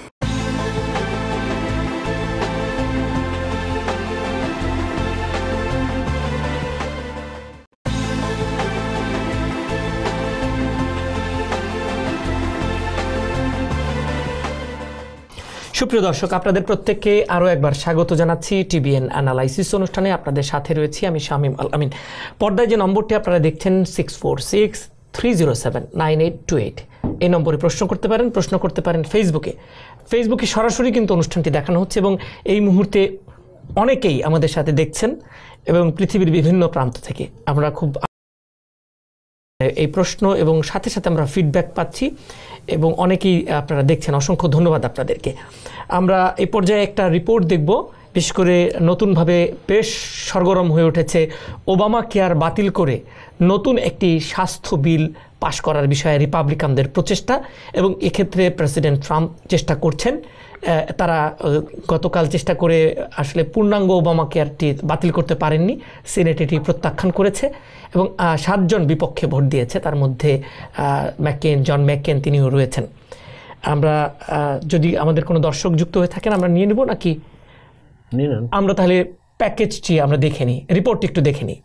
সুপ্রিয় দর্শক, আপনাদের প্রত্যেককে আরও একবার স্বাগত জানাচ্ছি টিবিএন অ্যানালাইসিস অনুষ্ঠানে। আপনাদের সাথে রয়েছি আমি শামীম আল আমিন। পর্দায় যে নম্বরটি আপনারা দেখছেন six four six three zero seven nine eight two eight, এই নম্বরে প্রশ্ন করতে পারেন। প্রশ্ন করতে পারেন ফেসবুকে। ফেসবুকে সরাসরি কিন্তু অনুষ্ঠানটি দেখানো হচ্ছে এবং এই মুহূর্তে অনেকেই আমাদের সাথে দেখছেন এবং পৃথিবীর বিভিন্ন প্রান্ত থেকে। আমরা খুব এই প্রশ্ন এবং সাথে সাথে আমরা ফিডব্যাক পাচ্ছি এবং অনেকেই আপনারা দেখছেন, অসংখ্য ধন্যবাদ আপনাদেরকে। আমরা এই পর্যায়ে একটা রিপোর্ট দেখব। বিশেষ করে নতুনভাবে বেশ সরগরম হয়ে উঠেছে ওবামা কেয়ার বাতিল করে নতুন একটি স্বাস্থ্য বিল পাশ করার বিষয়ে রিপাবলিকানদের প্রচেষ্টা, এবং এক্ষেত্রে প্রেসিডেন্ট ট্রাম্প চেষ্টা করছেন। তারা গতকাল চেষ্টা করে আসলে পূর্ণাঙ্গ ওবামা কেয়ারটি বাতিল করতে পারেননি, সিনেট এটি প্রত্যাখ্যান করেছে এবং সাতজন বিপক্ষে ভোট দিয়েছে, তার মধ্যে ম্যাককেন, জন ম্যাককেন তিনিও রয়েছেন। আমরা যদি আমাদের কোনো দর্শক যুক্ত হয়ে থাকেন আমরা নিয়ে নেব, নাকি আমরা তাহলে প্যাকেজটি আমরা দেখে নিই, রিপোর্টটি একটু দেখে নিই।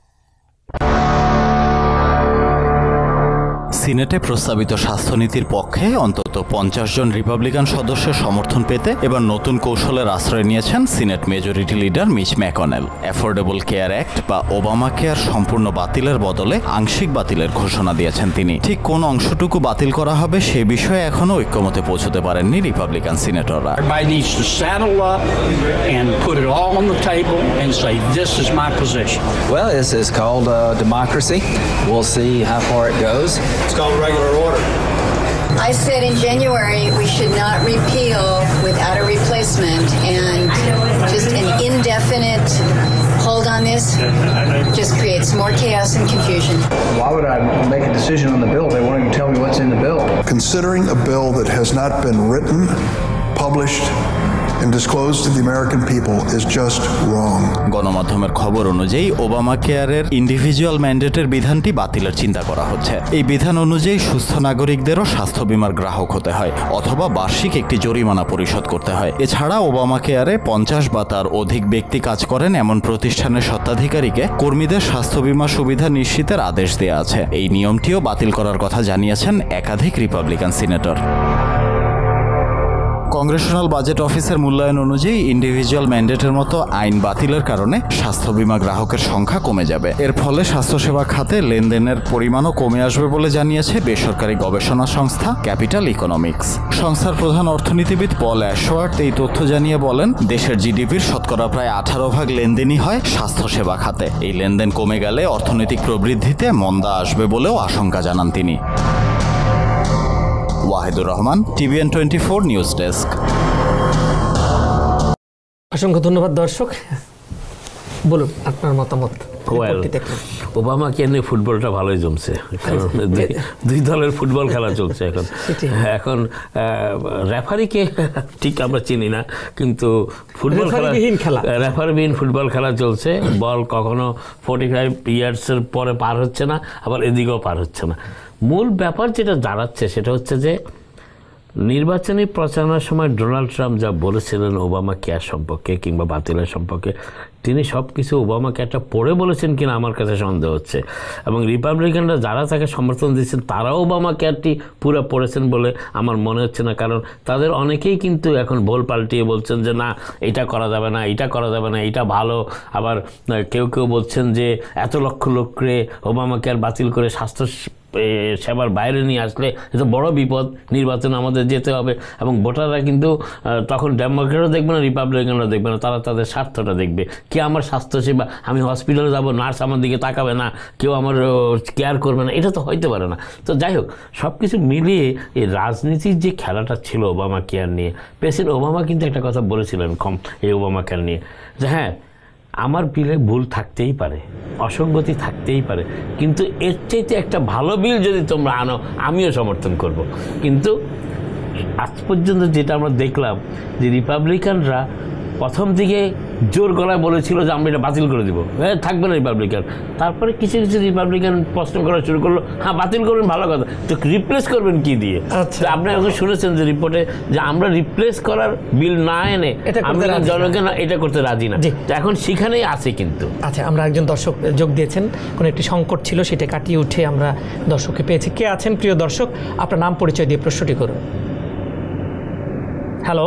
সিনেটে প্রস্তাবিত স্বাস্থ্যনীতির পক্ষে অন্তত পঞ্চাশ জন রিপাবলিকান সদস্যের সমর্থন পেতে এবার নতুন কৌশলের আশ্রয় নিয়েছেন senate majority leader Mitch McConnell. Affordable care act বা ওবামা কেয়ার সম্পূর্ণ বাতিলের বদলে আংশিক বাতিলের ঘোষণা দিয়েছেন তিনি। ঠিক কোন অংশটুকু বাতিল করা হবে সে বিষয়ে এখনও ঐক্যমতে পৌঁছতে পারেননি রিপাবলিকান সিনেটররা। Well, this is called uh, democracy. We'll see how far it goes. It's called regular order. I said in January we should not repeal without a replacement, and just an indefinite hold on this just creates more chaos and confusion. Why would I make a decision on the bill? They won't even tell me what's in the bill. Considering a bill that has not been written, published, and disclosed to the American people is just wrong. গণমাধ্যমের খবর অনুযায়ী Obama কেয়ারের individual ম্যান্ডেটের বিধানটি বাতিলের চিন্তা করা হচ্ছে। এই বিধান অনুযায়ী সুস্থ নাগরিকদেরও স্বাস্থ্য বীমার গ্রাহক হতে হয় অথবা বার্ষিক একটি জরিমানা পরিশোধ করতে হয়। এছাড়া ওবামা কেয়ারে পঞ্চাশ বা তার অধিক ব্যক্তি কাজ করেন এমন প্রতিষ্ঠানের স্বত্বাধিকারীকে কর্মীদের স্বাস্থ্য বীমা সুবিধা নিশ্চিতের আদেশ দেওয়া আছে। এই নিয়মটিও বাতিল করার কথা জানিয়েছেন একাধিক রিপাবলিকান সিনেটর। কংগ্রেশনাল বাজেট অফিসের মূল্যায়ন অনুযায়ী ইন্ডিভিজুয়াল ম্যান্ডেটের মতো আইন বাতিলের কারণে স্বাস্থ্য বীমা গ্রাহকের সংখ্যা কমে যাবে। এর ফলে স্বাস্থ্যসেবা খাতে লেনদেনের পরিমাণও কমে আসবে বলে জানিয়েছে বেসরকারি গবেষণা সংস্থা ক্যাপিটাল ইকোনমিক্স। সংস্থার প্রধান অর্থনীতিবিদ পল অ্যাশওয়ার্থ এই তথ্য জানিয়ে বলেন, দেশের জিডিপির শতকরা প্রায় আঠারো ভাগ লেনদেনই হয় স্বাস্থ্যসেবা খাতে। এই লেনদেন কমে গেলে অর্থনৈতিক প্রবৃদ্ধিতে মন্দা আসবে বলেও আশঙ্কা জানান তিনি। Wahidur Rahman, TVN twenty four news desk. অসংখ্য ধন্যবাদ দর্শক, বলুন আপনার মতামত। ওবামা কেয়ার নিয়ে ফুটবলটা ভালোই জমছে, কারণ দুই দলের ফুটবল খেলা চলছে এখন। এখন রেফারিকে ঠিক আমরা চিনি না, কিন্তু ফুটবল খেলা রেফারিবিহীন ফুটবল খেলা চলছে। বল কখনো ফোর্টি ফাইভ ইয়ার্সের পরে পার হচ্ছে না, আবার এদিকেও পার হচ্ছে না। মূল ব্যাপার যেটা দাঁড়াচ্ছে সেটা হচ্ছে যে নির্বাচনী প্রচারণার সময় ডোনাল্ড ট্রাম্প যা বলেছিলেন ওবামা কেয়ার সম্পর্কে কিংবা বাতিলের সম্পর্কে, তিনি সব কিছু ওবামা কেয়ারটা পড়ে বলেছেন কিনা আমার কাছে সন্দেহ হচ্ছে। এবং রিপাবলিকানরা যারা তাকে সমর্থন দিচ্ছেন তারাও ওবামা কেয়ারটি পুরো পড়েছেন বলে আমার মনে হচ্ছে না, কারণ তাদের অনেকেই কিন্তু এখন ভোল পাল্টিয়ে বলছেন যে না এটা করা যাবে না, এটা করা যাবে না, এটা ভালো। আবার কেউ কেউ বলছেন যে এত লক্ষ লোককে ওবামা কেয়ার বাতিল করে স্বাস্থ্য সেবার বাইরে নিয়ে আসলে এটা বড় বিপদ। নির্বাচন আমাদের যেতে হবে এবং ভোটাররা কিন্তু তখন ডেমোক্রেটও দেখবে না, রিপাবলিকানরা দেখবে না, তারা তাদের স্বার্থটা দেখবে। কে আমার স্বাস্থ্যসেবা, আমি হসপিটালে যাব, নার্স আমার দিকে তাকাবে না, কেউ আমার কেয়ার করবে না, এটা তো হইতে পারে না। তো যাই হোক, সব কিছু মিলিয়ে এই রাজনীতির যে খেলাটা ছিল ওবামা কেয়ার নিয়ে, প্রেসিডেন্ট ওবামা কিন্তু একটা কথা বলেছিলেন কম এই ওবামা কেয়ার নিয়ে, যে হ্যাঁ আমার বিলে ভুল থাকতেই পারে, অসঙ্গতি থাকতেই পারে, কিন্তু এর চাইতে একটা ভালো বিল যদি তোমরা আনো আমিও সমর্থন করব। কিন্তু আজ পর্যন্ত যেটা আমরা দেখলাম যে রিপাবলিকানরা প্রথম দিকে জোর গলায় বলেছিল যে আমরা এটা বাতিল করে দিব, হ্যাঁ থাকবে না রিপাবলিকান। তারপরে কিছু কিছু রিপাবলিকান প্রশ্ন করা শুরু করলো, হ্যাঁ বাতিল করবেন ভালো কথা, তো রিপ্লেস করবেন কি দিয়ে? আচ্ছা, আপনি এখন শুনেছেন যে রিপোর্টে যে আমরা রিপ্লেস করার বিল না এনে আমরা জনগণ এটা করতে রাজি না। তো এখন সেখানেই আছে কিন্তু। আচ্ছা, আমরা একজন দর্শক যোগ দিয়েছেন, কোনো একটি সংকট ছিল সেটা কাটিয়ে উঠে আমরা দর্শককে পেয়েছি। কে আছেন প্রিয় দর্শক? আপনার নাম পরিচয় দিয়ে প্রশ্নটি করুন। হ্যালো,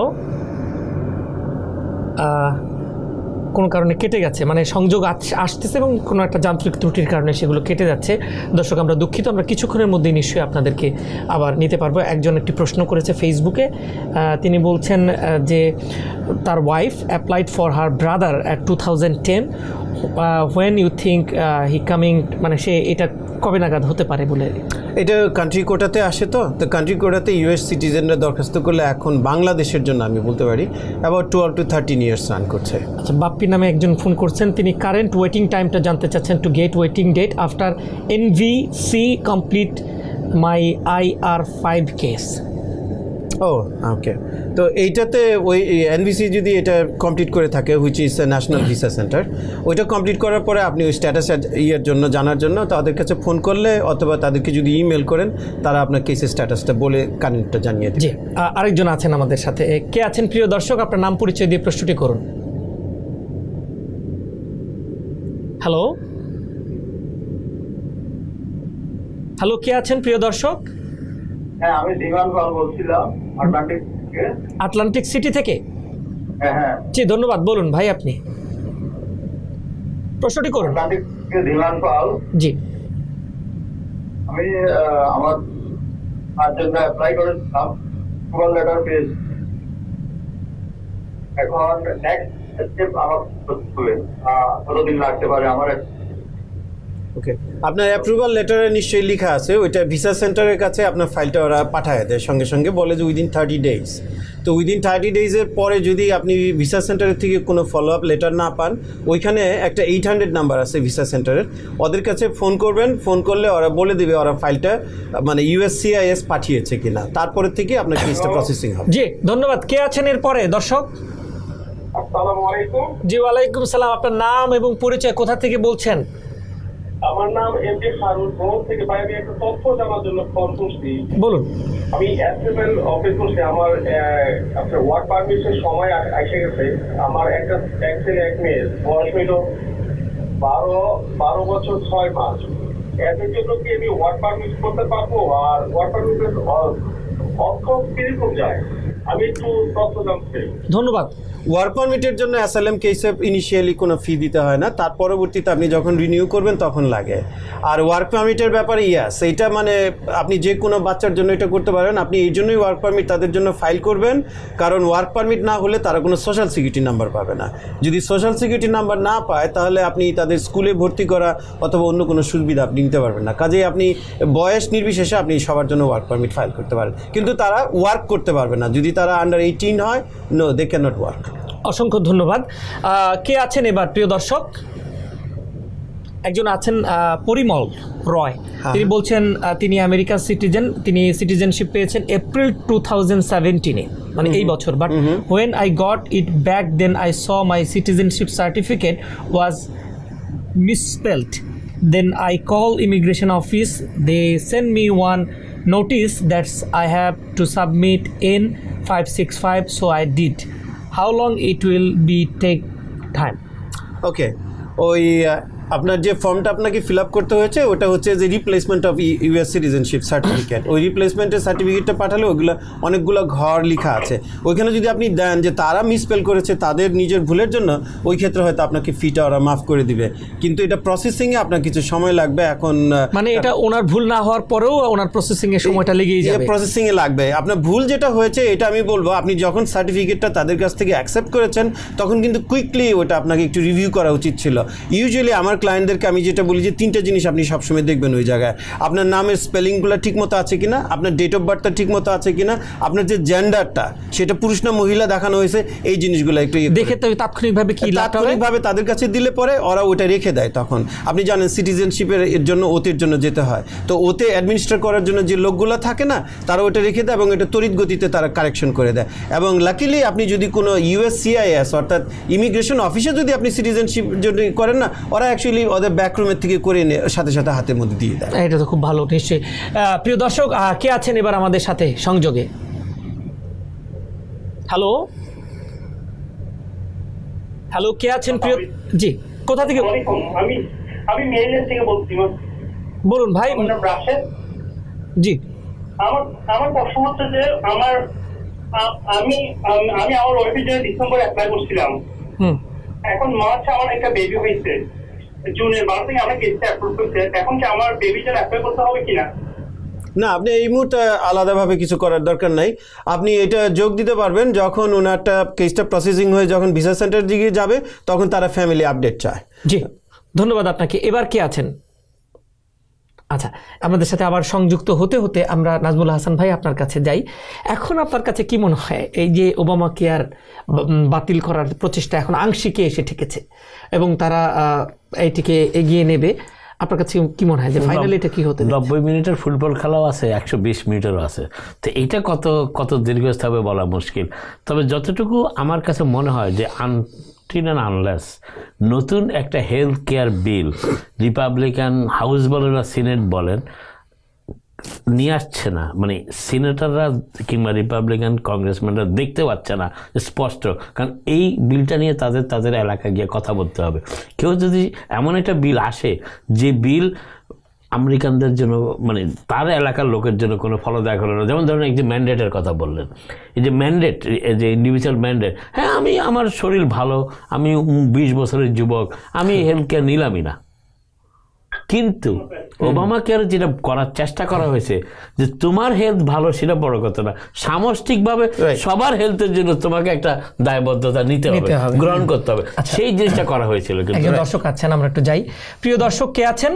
কোনো কারণে কেটে গেছে, মানে সংযোগ আসতেছে এবং কোনো একটা যান্ত্রিক ত্রুটির কারণে সেগুলো কেটে যাচ্ছে। দর্শক আমরা দুঃখিত, আমরা কিছুক্ষণের মধ্যেই নিশ্চয়ই আপনাদেরকে আবার নিতে পারবো। একজন একটি প্রশ্ন করেছে ফেসবুকে, তিনি বলছেন যে তার wife applied for her brother at two thousand ten, when you think he coming, মানে সে এটা কবে নাগাদ হতে পারে বলে? এটা কান্ট্রি কোটাতে আসে, তো তো কান্ট্রি কোটাতে ইউএস সিটিজেনরা দরখাস্ত করলে এখন বাংলাদেশের জন্য আমি বলতে পারি about twelve to thirteen years run করছে। আচ্ছা, বাপ্পি নামে একজন ফোন করছেন, তিনি কারেন্ট ওয়েটিং টাইমটা জানতে চাচ্ছেন to get waiting date after NVC complete my I R five case. ও ওকে, তো এইটাতে ওই এনভিসি যদি এটা কমপ্লিট করে থাকে, which is national visa center, ওইটা কমপ্লিট করার পরে আপনি ওই স্ট্যাটাস ইয়ের জন্য জানার জন্য তাদের কাছে ফোন করলে অথবা তাদেরকে যদি ইমেল করেন, তারা আপনার কেসের স্ট্যাটাসটা বলে কারেন্টটা জানিয়ে দেবে। জি, আরেকজন আছেন আমাদের সাথে। কে আছেন প্রিয় দর্শক? আপনার নাম পরিচয় দিয়ে প্রশ্নটি করুন। হ্যালো হ্যালো কে আছেন প্রিয় দর্শক? হ্যাঁ, আমি দিবান পাল বলছিলাম আটলান্টিক থেকে। আটলান্টিক সিটি থেকে? হ্যাঁ হ্যাঁ জি, ধন্যবাদ। বলুন ভাই, আপনি প্রশ্নটি করুন। আটলান্টিক থেকে দিবান পাল। জি, আমি আমার তার জন্য অ্যাপ্লাই করেছিলাম, অ্যাপ্রুভাল লেটার পেয়েছি। এখন নেক্সট স্টেপ আমার কতদিন লাগতে পারে আমার? ওকে, আপনার অ্যাপ্রুভাল লেটারে নিশ্চয়ই লেখা আছে, ওইটা ভিসা সেন্টারের কাছে আপনার ফাইলটা ওরা পাঠায় দেয় সঙ্গে সঙ্গে, বলে যে উইদিন থার্টি ডেজ। তো উইদিন থার্টি ডেজের পরে যদি আপনি ভিসা সেন্টারের থেকে কোনো ফলো আপ লেটার না পান, ওইখানে একটা এইট হান্ড্রেড নাম্বার আছে ভিসা সেন্টারের, ওদের কাছে ফোন করবেন। ফোন করলে ওরা বলে দেবে ওরা ফাইলটা মানে ইউএসসিআইএস পাঠিয়েছে কিনা, তারপরে থেকে আপনার কেসটা প্রসেসিং হবে। জি, ধন্যবাদ। কে আছেন এরপরে দর্শক? আসসালামু আলাইকুম। জি, ওয়ালাইকুম সালাম। আপনার নাম এবং পরিচয়, কোথা থেকে বলছেন? আমার নাম এম কে ফারুক, রোড থেকে। ভাই, আমি একটা তথ্য জানার জন্য ফোন করছি। বলুন। আমি এসএমএল অফিস করছি, আমার আপনার ওয়ার্ক পারমিটের সময় এসে গেছে। আমার একটা এক ছেলে এক মেয়ে, বয়স হইল বারো বারো বছর ছয় মাস। এদের জন্য কি আমি ওয়ার্ক পারমিট করতে পারবো? আর ওয়ার্ক পারমিটের অর্থ কিরকম যায় আমি একটু তথ্য জানতে চাই। ধন্যবাদ। ওয়ার্ক পারমিটের জন্য অ্যাসাইলাম কেসে ইনিশিয়ালি কোনো ফি দিতে হয় না, তার পরবর্তীতে আপনি যখন রিনিউ করবেন তখন লাগে। আর ওয়ার্ক পারমিটের ব্যাপারে ইয়াস, এইটা মানে আপনি যে কোনো বাচ্চার জন্য এটা করতে পারেন। আপনি এই জন্যই ওয়ার্ক পারমিট তাদের জন্য ফাইল করবেন, কারণ ওয়ার্ক পারমিট না হলে তারা কোনো সোশ্যাল সিকিউরিটি নাম্বার পাবে না। যদি সোশ্যাল সিকিউরিটি নাম্বার না পায়, তাহলে আপনি তাদের স্কুলে ভর্তি করা অথবা অন্য কোনো সুবিধা আপনি নিতে পারবেন না। কাজেই আপনি বয়স নির্বিশেষে আপনি সবার জন্য ওয়ার্ক পারমিট ফাইল করতে পারেন, কিন্তু তারা ওয়ার্ক করতে পারবে না যদি তারা আন্ডার এইটিন হয়। No, they can not work. অসংখ্য ধন্যবাদ। কে আছেন এবার প্রিয় দর্শক? একজন আছেন পরিমল রয়, তিনি বলছেন তিনি আমেরিকান সিটিজেন, তিনি সিটিজেনশিপ পেয়েছেন এপ্রিল টু থাউজেন্ড সেভেন্টিনে, মানে এই বছর। But when I got it back then I saw my citizenship certificate was misspelled. Then I call immigration office, they send me one notice that I have to submit in five six five, so I did. How long it will be take time? Okay, ওই আপনার যে ফর্মটা আপনাকে fill up করতে হয়েছে ওটা হচ্ছে যে replacement of US citizenship certificate. ওই রিপ্লেসমেন্টের সার্টিফিকেটটা পাঠালে ওইগুলো অনেকগুলো ঘর লেখা আছে, ওইখানে যদি আপনি দেন যে তারা মিসস্পেল করেছে তাদের নিজের ভুলের জন্য, ওই ক্ষেত্রে হয়তো আপনাকে ফিটা ওরা মাফ করে দিবে, কিন্তু এটা প্রসেসিংয়ে আপনার কিছু সময় লাগবে। এখন মানে এটা ওনার ভুল না হওয়ার পরেও ওনার প্রসেসিংয়ে সময়টা লেগেই যাবে, প্রসেসিংয়ে লাগবে। আপনার ভুল যেটা হয়েছে এটা আমি বলবো, আপনি যখন সার্টিফিকেটটা তাদের কাছ থেকে অ্যাকসেপ্ট করেছেন তখন কিন্তু কুইকলি ওটা আপনাকে একটু রিভিউ করা উচিত ছিল। ইউজুয়ালি আমার ক্লায়েন্টদেরকে আমি যেটা বলি যে তিনটা জিনিস আপনি সবসময় দেখবেন ওই জায়গায়, আপনার নামের স্পেলিংগুলো ঠিক মতো আছে কিনা, আপনার ডেট অফ বার্থটা ঠিক মতো আছে কিনা, আপনার যে জেন্ডারটা সেটা পুরুষ না মহিলা দেখানো হয়েছে, এই জিনিসগুলো একটু দেখে তো তাৎক্ষণিকভাবে কি তাৎক্ষণিকভাবে তাদের কাছে দিলে পরে ওরা ওটা রেখে দেয়। তখন আপনি জানেন সিটিজেনশিপের এর জন্য ওতের জন্য যেতে হয়, তো ওতে অ্যাডমিনিস্ট্রেট করার জন্য যে লোকগুলো থাকে না তারা ওটা রেখে দেয় এবং এটা তড়িৎ গতিতে তারা কারেকশন করে দেয়। এবং লাকিলি আপনি যদি কোনো ইউএসসিআইএস অর্থাৎ ইমিগ্রেশন অফিসে যদি আপনি সিটিজেনশিপ যদি করেন না, ওরা অ্যাকচুয়ালি ওদের ব্যাকরুমের থেকে করে নিয়ে সাথে সাথে হাতের মধ্যে দিয়ে দেয়। এটা তো খুব ভালো। নিশ্চয়ই প্রিয় দর্শক, কে আছেন এবার আমাদের সাথে সংযোগে? হ্যালো হ্যালো কে আছেন প্রিয়? জি, কোথা থেকে? আমি আমি মেরিল্যান্ড থেকে বলছি। বলুন ভাই। জি, আমার আমার প্রশ্ন হচ্ছে যে আমার আমি আমি আমার ওয়াইফের জন্য ডিসেম্বরে অ্যাপ্লাই করছিলাম। হুম, এখন মার্চে আমার একটা বেবি হয়েছে, জুনের বারো থেকে আমরা কেসটা অ্যাপ্রুভ করছি। এখন কি আমার বেবির জন্য অ্যাপ্লাই করতে হবে কিনা? না, আপনি এই মুহূর্তে আলাদাভাবে কিছু করার দরকার নাই। আপনি এটা যোগ দিতে পারবেন যখন ওনারটা কেসটা প্রসেসিং হয়ে যখন ভিসা সেন্টার দিকে যাবে তখন তারা ফ্যামিলি আপডেট চায়। জি, ধন্যবাদ আপনাকে। এবার কে আছেন? আচ্ছা, আমাদের সাথে আবার সংযুক্ত হতে হতে আমরা নাজমুল হাসান ভাই আপনার কাছে যাই। এখন আপনার কাছে কি মনে হয় এই যে ওবামা কেয়ার বাতিল করার প্রচেষ্টা এখন আংশিকে এসে ঠেকেছে এবং তারা এইটিকে এগিয়ে নেবে, আপনার কাছে কি মনে হয় যে ফাইনালি এটা কি হতে? নব্বই মিনিটের ফুটবল খেলাও আছে, একশো বিশ মিনিটেরও আছে, তো এইটা কত কত দীর্ঘস্থায়ী বলা মুশকিল। তবে যতটুকু আমার কাছে মনে হয় যে আনটিল অ্যান্ড আনলেস নতুন একটা health care bill Republican House বলেন বা সিনেট বলেন নিয়ে আসছে না, মানে সিনেটররা কিংবা রিপাবলিকান কংগ্রেসম্যানরা দেখতে পাচ্ছে না স্পষ্ট, কারণ এই বিলটা নিয়ে তাদের তাদের এলাকা গিয়ে কথা বলতে হবে। কেউ যদি এমন একটা বিল আসে যে বিল আমেরিকানদের জন্য মানে তার এলাকার লোকের জন্য কোনো ফলদায়ক হলো না, যেমন ধরুন এই যে ম্যান্ডেটের কথা বললেন, এই যে ম্যান্ডেট, যে ইন্ডিভিজুয়াল ম্যান্ডেট, হ্যাঁ আমি আমার শরীর ভালো, আমি বিশ বছরের যুবক, আমি হেলথ কেয়ার নিলামই না, কিন্তু ওবামা কেয়ার যেটা করার চেষ্টা করা হয়েছে যে তোমার হেলথ ভালো সেটা বড় কথা না, সামষ্টিকভাবে সবার হেলথের জন্য তোমাকে একটা দায়বদ্ধতা নিতে হবে, গ্রহণ করতে হবে, সেই জিনিসটা করা হয়েছিল। কিন্তু দর্শক আছেন, আমরা একটু যাই। প্রিয় দর্শক কে আছেন?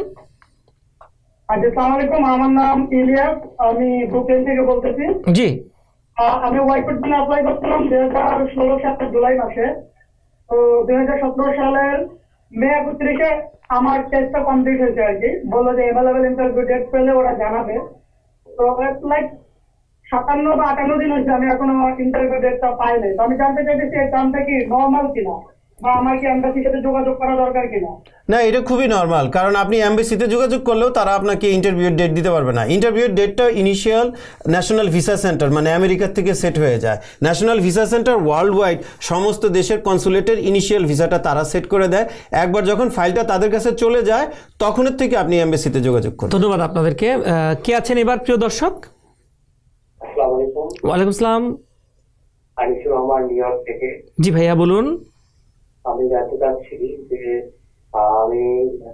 আসসালামু আলাইকুম, আমার নাম ইলিয়াস, আমি ব্রুকলিন থেকে বলতেছি। জি, আমি ওয়াইফের জন্য অ্যাপ্লাই করছিলাম দুই হাজার ষোলো সালের জুলাই মাসে। তো দুই হাজার সতেরো সালের মে একত্রিশে আমার টেস্টটা কমপ্লিট হয়েছে আর কি, বললো যে অ্যাভেলেবেল ইন্টারভিউ ডেট পেলে ওরা জানাবে। তো লাইক সাতান্ন বা আটান্ন দিন হয়েছে আমি এখনো ইন্টারভিউ ডেটটা পাইনি। তো আমি জানতে চাইতেছি এই কামটা কি নর্মাল কিনা, বা আমার কি এমবাসির সাথে যোগাযোগ করা দরকার কিনা? না, এটা খুবই নর্মাল, কারণ আপনি এমবাসিতে যোগাযোগ করলেও তারা আপনাকে ইন্টারভিউর ডেট দিতে পারবে না। ইন্টারভিউর ডেটটা ইনিশিয়াল ন্যাশনাল ভিসা সেন্টার মানে আমেরিকার থেকে সেট হয়ে যায়। National visa center world wide সমস্ত দেশের কনসুলেটের ইনিশিয়াল ভিসাটা তারা সেট করে দেয়। একবার যখন ফাইলটা তাদের কাছে চলে যায় তখনের থেকে আপনি এমবাসিতে যোগাযোগ করুন। ধন্যবাদ আপনাদেরকে। কে আছেন এবার প্রিয় দর্শক? আসসালামু আলাইকুম। ওয়ালাইকুম আসসালাম। আনিসুর রহমান, নিউ ইয়র্ক থেকে। জি ভাইয়া বলুন। আমি জানতে চাচ্ছি যে আমি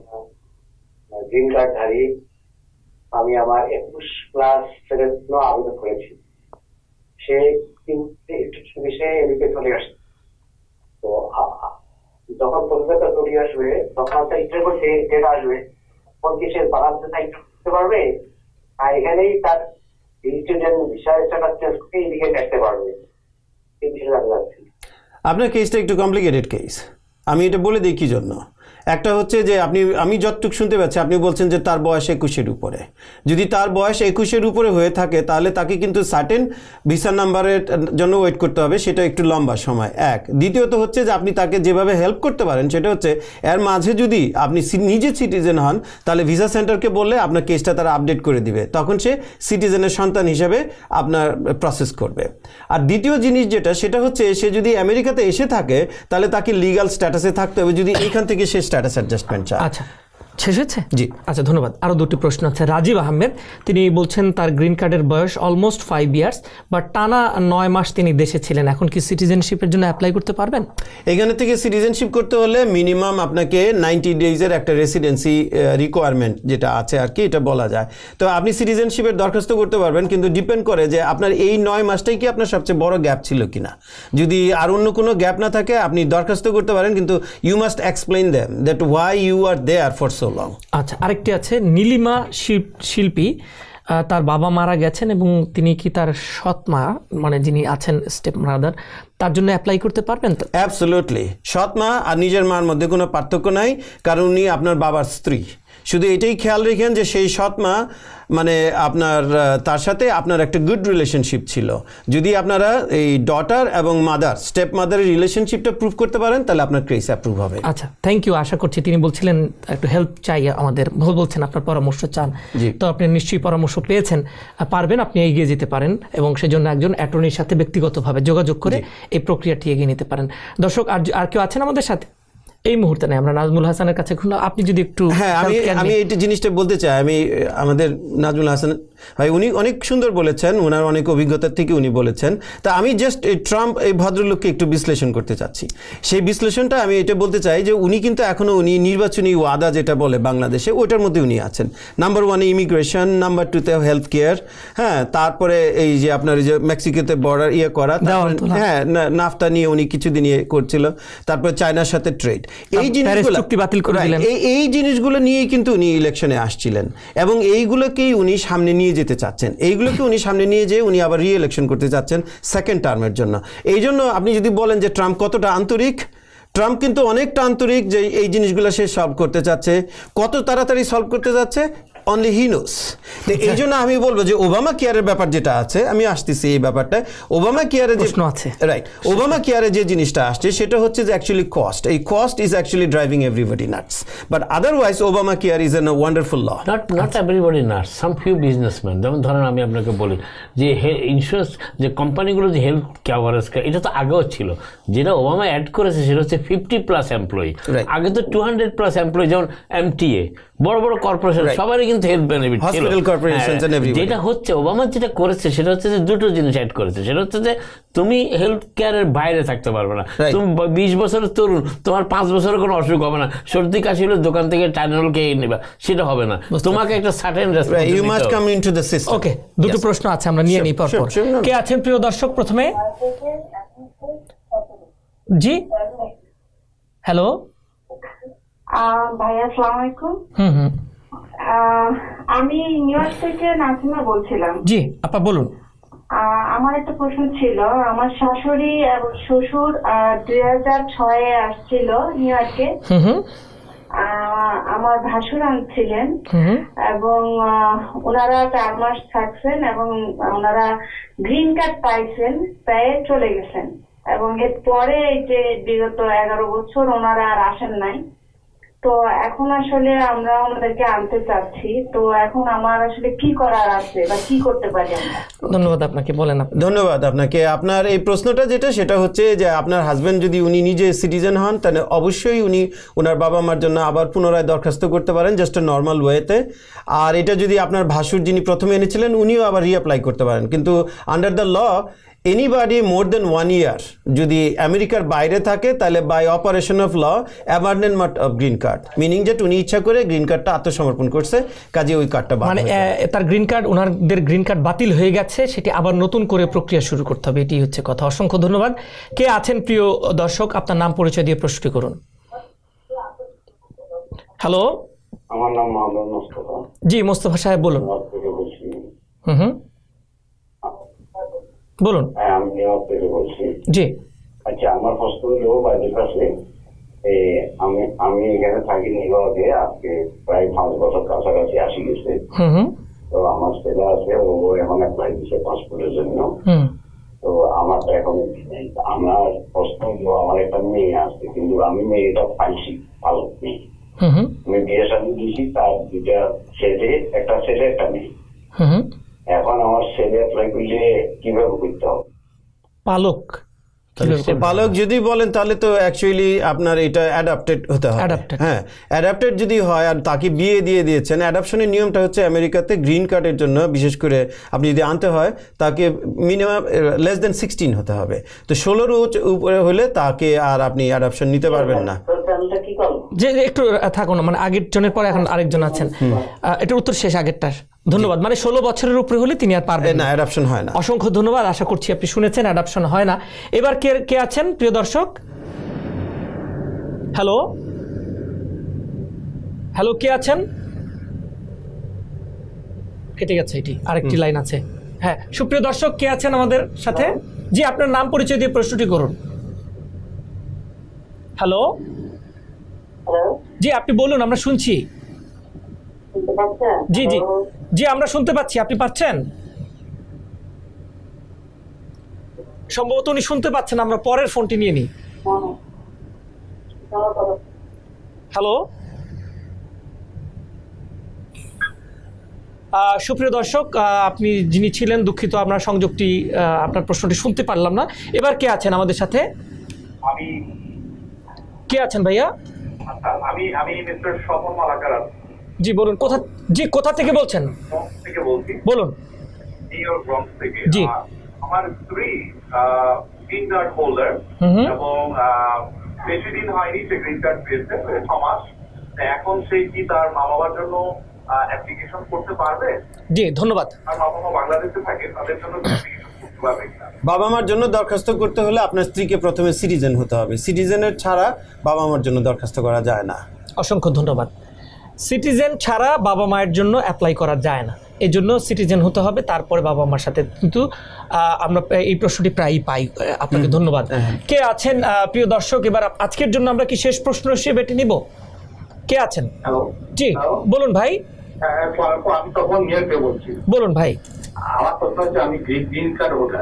গ্রিন কার্ডধারী, আমি আমার একুশ প্লাস ছেলের জন্য আবেদন করেছি, সে বিষয়ে এদিকে চলে আসে। তো যখন প্রসেসটা চলে আসবে তখন একটা ইচ্ছা করছে ডেট আসবে, তখন কি সে বালান্সে সাইনটা করতে পারবে, আর এখানেই তার স্টুডেন্ট ভিসা স্ট্যাটাস চেঞ্জ করে এদিকে দেখতে পারবে। এই বিষয়ে জানতে চাচ্ছি। আপনার কেসটা একটু কমপ্লিকেটেড কেস, আমি এটা বলে দিই কী জন্য। একটা হচ্ছে যে আপনি আমি যতটুকু শুনতে পাচ্ছি আপনি বলছেন যে তার বয়স একুশের উপরে। যদি তার বয়স একুশের উপরে হয়ে থাকে তাহলে তাকে কিন্তু সার্টেন ভিসা নাম্বারের জন্য ওয়েট করতে হবে, সেটা একটু লম্বা সময়। এক দ্বিতীয়ত হচ্ছে যে আপনি তাকে যেভাবে হেল্প করতে পারেন সেটা হচ্ছে এর মাঝে যদি আপনি নিজে সিটিজেন হন তাহলে ভিসা সেন্টারকে বললে আপনার কেসটা তারা আপডেট করে দিবে, তখন সে সিটিজেনের সন্তান হিসেবে আপনার প্রসেস করবে। আর দ্বিতীয় জিনিস যেটা সেটা হচ্ছে সে যদি আমেরিকাতে এসে থাকে তাহলে তাকে লিগাল স্ট্যাটাসে থাকতে হবে। যদি এইখান থেকে সে সে স্ট্যাটাস অ্যাডজাস্টমেন্ট চায়। আচ্ছা, শেষ হয়েছে? জি। আচ্ছা, ধন্যবাদ। আরও দুটি প্রশ্ন আছে। রাজীব আহমেদ, তিনি বলছেন তার গ্রিন কার্ডের বয়স অলমোস্ট ফাইভ ইয়ার্স, বাট টানা নয় মাস তিনি দেশে ছিলেন, এখন কি সিটিজেনশিপের জন্য অ্যাপ্লাই করতে পারবেন? এখানে থেকে সিটিজেনশিপ করতে হলে মিনিমাম আপনাকে নাইনটি ডেজের একটা রেসিডেন্সি রিকোয়ারমেন্ট যেটা আছে আর কি, এটা বলা যায়। তো আপনি সিটিজেনশিপের দরখাস্ত করতে পারবেন, কিন্তু ডিপেন্ড করে যে আপনার এই নয় মাসটাই কি আপনার সবচেয়ে বড় গ্যাপ ছিল কিনা। যদি আর অন্য কোনো গ্যাপ না থাকে আপনি দরখাস্ত করতে পারেন, কিন্তু you must explain them that why you are there for so long. আচ্ছা, আরেকটি আছে নীলিমা শিল্পী, তার বাবা মারা গেছেন এবং তিনি কি তার সৎ মা, মানে যিনি আছেন স্টেপ মাদার, তার জন্য অ্যাপ্লাই করতে পারবেন? তো অ্যাবসলিউটলি, সৎ মা আর নিজের মার মধ্যে কোনো পার্থক্য নাই, কারণ উনি আপনার বাবার স্ত্রী। শুধু এটাই খেয়াল রেখেন যে সেই সৎ মা মানে আপনার তার সাথে আপনার একটা গুড রিলেশনশিপ ছিল। যদি আপনারা এই ডটার এবং মাদার স্টেপ মাদারের রিলেশনশিপটা প্রুভ করতে পারেন তাহলে আপনার কেস অ্যাপ্রুভ হবে। আচ্ছা, থ্যাংক ইউ। আশা করছি তিনি বলছিলেন একটু হেল্প চাই আমাদের, বলছেন আপনার পরামর্শ চান, তো আপনি নিশ্চয়ই পরামর্শ পেয়েছেন, পারবেন, আপনি এগিয়ে যেতে পারেন এবং সেজন্য একজন অ্যাটর্নির সাথে ব্যক্তিগতভাবে যোগাযোগ করে এই প্রক্রিয়াটি এগিয়ে নিতে পারেন। দর্শক, আর আর কেউ আছেন আমাদের সাথে এই মুহূর্তে? নেই, আমরা নাজমুল হাসানের কাছে খুললাম, আপনি যদি একটু। হ্যাঁ, আমি আমি এই জিনিসটা বলতে চাই। আমি আমাদের নাজমুল হাসান ভাই উনি অনেক সুন্দর বলেছেন, ওনার অনেক অভিজ্ঞতার থেকে উনি বলেছেন। তা আমি জাস্ট এই ট্রাম্প এই ভদ্রলোককে একটু বিশ্লেষণ করতে চাচ্ছি। সেই বিশ্লেষণটা আমি এটা বলতে চাই যে উনি কিন্তু এখনও উনি নির্বাচনী ওয়াদা যেটা বলে বাংলাদেশে, ওইটার মধ্যে উনি আছেন। নাম্বার ওয়ানে ইমিগ্রেশন, নাম্বার টুতে হেলথ কেয়ার, হ্যাঁ, তারপরে এই যে আপনার এই যে মেক্সিকোতে বর্ডার ইয়ে করা, হ্যাঁ, নাফতা নিয়ে উনি কিছুদিন ইয়ে করছিল, তারপরে চায়নার সাথে ট্রেড, এই জিনিসগুলো এই জিনিসগুলো নিয়েই কিন্তু উনি ইলেকশনে আসছিলেন এবং এইগুলোকেই উনি সামনে নিয়ে যেতে চাচ্ছেন। এইগুলোকে উনি সামনে নিয়ে যেয়ে উনি আবার রি ইলেকশন করতে চাচ্ছেন সেকেন্ড টার্মের জন্য। এই জন্য আপনি যদি বলেন যে ট্রাম্প কতটা আন্তরিক, ট্রাম্প কিন্তু অনেকটা আন্তরিক যে এই জিনিসগুলো সে সলভ করতে চাচ্ছে। কত তাড়াতাড়ি সলভ করতে যাচ্ছে অনলি হি নোস। এই জন্য আমি বলবো যে ওবামা কেয়ারের ব্যাপার যেটা আছে, আমি আসতেছি এই ব্যাপারটা, ওবামা কেয়ারে যে আছে, রাইট, ওবামা কেয়ারে যে জিনিসটা আসছে সেটা হচ্ছে যে অ্যাকচুয়ালি কস্ট। এই cost is actually driving everybody nuts, but otherwise Obama care is an wonderful law. Not not everybody nuts, some few businessman. যেমন ধরেন আমি আপনাকে বলি যে ইন্স্যুরেন্স যে কোম্পানিগুলো যে হেলথ কভারেজ, এটা তো আগেও ছিল, যেটা ওবামা অ্যাড করেছে সেটা হচ্ছে ফিফটি প্লাস এমপ্লয়ি। আগে তো টু হান্ড্রেড প্লাস এমপ্লয়ি, যেমন এমটিএ, বড় বড় কর্পোরেশন, সবারই কিন্তু হেলথ বেনিফিট ছিল। যেটা হচ্ছে ওবামা যেটা করেছে সেটা হচ্ছে যে দুটো জিনিস অ্যাড করেছে, সেটা হচ্ছে যে তুমি হেলথ কেয়ারের বাইরে থাকতে পারবে না। তুমি বিশ বছরের তরুণ, তোমার পাঁচ বছরের কোনো অসুখ হবে না, সর্দি কাশি হলে দোকান থেকে টাইনল খেয়ে নেবা, সেটা হবে না। তোমাকে একটা certain responsibility, you must come into the system. Okay, দুটো প্রশ্ন আছে, আমরা নিয়ে নিই পর পর। কে আছেন প্রিয় দর্শক? প্রথমে জি, হ্যালো ভাইয়া, আসসালামু আলাইকুম। হুম হুম আমি নিউ ইয়র্ক থেকে নাসিমা বলছিলাম। জি আপা বলুন। আমার একটা প্রশ্ন ছিল, আমার শাশুড়ি এবং শ্বশুর দুই হাজার ছয়ে আসছিল নিউ ইয়র্কে, আমার ভাসুর ছিলেন এবং ওনারা চার মাস থাকছেন এবং ওনারা গ্রিন কার্ড পাইছেন, পেয়ে চলে গেছেন এবং এরপরে এই যে বিগত এগারো বছর ওনারা আর আসেন নাই। তো এখন আসলে আমরা ওনাদেরকে আনতে চাচ্ছি, তো এখন আমার আসলে কি করার আছে বা কি করতে পারি আমরা? ধন্যবাদ আপনাকে, বলেন। ধন্যবাদ আপনাকে। আপনার এই প্রশ্নটা যেটা সেটা হচ্ছে যে আপনার হাজব্যান্ড যদি উনি নিজে সিটিজেন হন তাহলে অবশ্যই উনি ওনার বাবা মার জন্য আবার পুনরায় দরখাস্ত করতে পারেন, জাস্ট নর্মাল ওয়েতে। আর এটা যদি আপনার ভাসুর যিনি প্রথমে এনেছিলেন উনিও আবার রিঅ্যাপ্লাই করতে পারেন, কিন্তু under the law anybody more than one year যদি আমেরিকার বাইরে থাকে তাহলে by operation of law abandonment of green card, meaning যে উনি ইচ্ছা করে গ্রিন কার্ডটা আত্মসমর্পণ করছে, কাজে ওই কার্ডটা মানে তার গ্রিন কার্ড, ওনাদের গ্রিন কার্ড বাতিল হয়ে গেছে, সেটি আবার নতুন করে প্রক্রিয়া শুরু করতে হবে, এটি হচ্ছে কথা। অসংখ্য ধন্যবাদ। কে আছেন প্রিয় দর্শক? আপনার নাম পরিচয় দিয়ে প্রশ্নটি করুন। হ্যালো, আমার নাম মোহাম্মদ মোস্তফা। জি মোস্তফা সাহেব বলুন। হুম হুম বলুন। হ্যাঁ, আমি নিউ ইয়র্ক থেকে বলছি। জি আচ্ছা, আমার প্রশ্ন হলো বাইরের কাছে, আমি আমি এখানে থাকি নিউ ইয়র্কে আজকে প্রায় পাঁচ বছর কাছাকাছি আসি গেছে। তো আমার ছেলে আছে, ও এখন অ্যাপ্লাই দিচ্ছে পাসপোর্টের জন্য। তো আমার তো এখন আমার প্রশ্ন হলো, আমার একটা মেয়ে আছে, কিন্তু আমি মেয়েটা পাইছি ভালো মেয়ে, আমি বিয়ে শাদী দিয়েছি, তার দুইটা ছেলে, একটা ছেলে একটা মেয়ে। এখন আমার ছেলে অ্যাপ্লাই করলে কিভাবে করতে হবে? পালক বালক যদি বলেন তাহলে তো অ্যাকচুয়ালি আপনার এটা অ্যাডাপ্টেড হতে হবে। হ্যাঁ, অ্যাডাপ্টেড যদি হয় আর তাকে বিয়ে দিয়ে দিয়েছেন, অ্যাডাপশনের নিয়মটা হচ্ছে আমেরিকাতে গ্রিন কার্ডের জন্য বিশেষ করে আপনি যদি আনতে হয় তাকে মিনিমাম লেস দেন সিক্সটিন হতে হবে। তো ষোলোর উপরে হলে তাকে আর আপনি অ্যাডাপশন নিতে পারবেন না। যে একটু থাকুন, মানে আগের জনের পরে এখন আরেকজন আছেন, এটার উত্তর শেষ আগেরটার। ধন্যবাদ। মানে ষোলো বছরের উপরে হলে তিনি আর পারবেন না, অ্যাডাপশন হয় না। অসংখ্য ধন্যবাদ, আশা করছি আপনি শুনেছেন অ্যাডাপশন হয় না। এবার কে কে আছেন প্রিয় দর্শক? হ্যালো হ্যালো কে আছেন? কেটে গেছে, এটি আরেকটি লাইন আছে। হ্যাঁ, সুপ্রিয় দর্শক কে আছেন আমাদের সাথে? জি, আপনার নাম পরিচয় দিয়ে প্রশ্নটি করুন। হ্যালো জি, আপনি বলুন, আমরা শুনছি। জি জি জি আমরা শুনতে পাচ্ছি, আপনি পাচ্ছেন? সম্ভবত উনি শুনতে পাচ্ছেন, আমরা পরের ফোনটি নিয়ে নিই। হ্যালো সুপ্রিয় দর্শক, আপনি যিনি ছিলেন, দুঃখিত আপনার সংযোগটি, আপনার প্রশ্নটি শুনতে পারলাম না। এবার কে আছেন আমাদের সাথে? আমি কে আছেন ভাইয়া? আমি আমি মিস্টার স্বপন মালাকার। জি বলুন, কোথা জি কোথা থেকে বলছেন? থেকে বলছি। বলুন। নিউ ইয়র্ক ব্রঙ্কস থেকে। জি। আমার স্ত্রী গ্রিন কার্ড হোল্ডার এবং বেশি দিন হয়নি সে গ্রিন কার্ড পেয়েছে, ছ মাস। এখন সে কি তার মা বাবার জন্য অ্যাপ্লিকেশন করতে পারবে? জি ধন্যবাদ। আর মা বাবা বাংলাদেশে থাকে, তাদের জন্য অ্যাপ্লিকেশন করতে পারবে কিনা? বাবা মার জন্য দরখাস্ত করতে হলে আপনার স্ত্রীকে প্রথমে সিটিজেন হতে হবে। সিটিজেনের ছাড়া বাবা মার জন্য দরখাস্ত করা যায় না। অসংখ্য ধন্যবাদ। সিটিজেন ছাড়া বাবা মায়ের জন্য অ্যাপ্লাই করা যায় না, এই জন্য সিটিজেন হতে হবে, তারপরে বাবা মার সাথে। কিন্তু আমরা এই প্রশ্নটি প্রায়ই পাই। আপনাকে ধন্যবাদ। কে আছেন প্রিয় দর্শক? এবার আজকের জন্য আমরা কি শেষ প্রশ্ন হিসেবে এটি নিব? কে আছেন? জি বলুন ভাই। আমি তখন নিয়ে বলছি। বলুন ভাই। আমার প্রশ্ন হচ্ছে, আমি গ্রিন কার্ড হোল্ডার।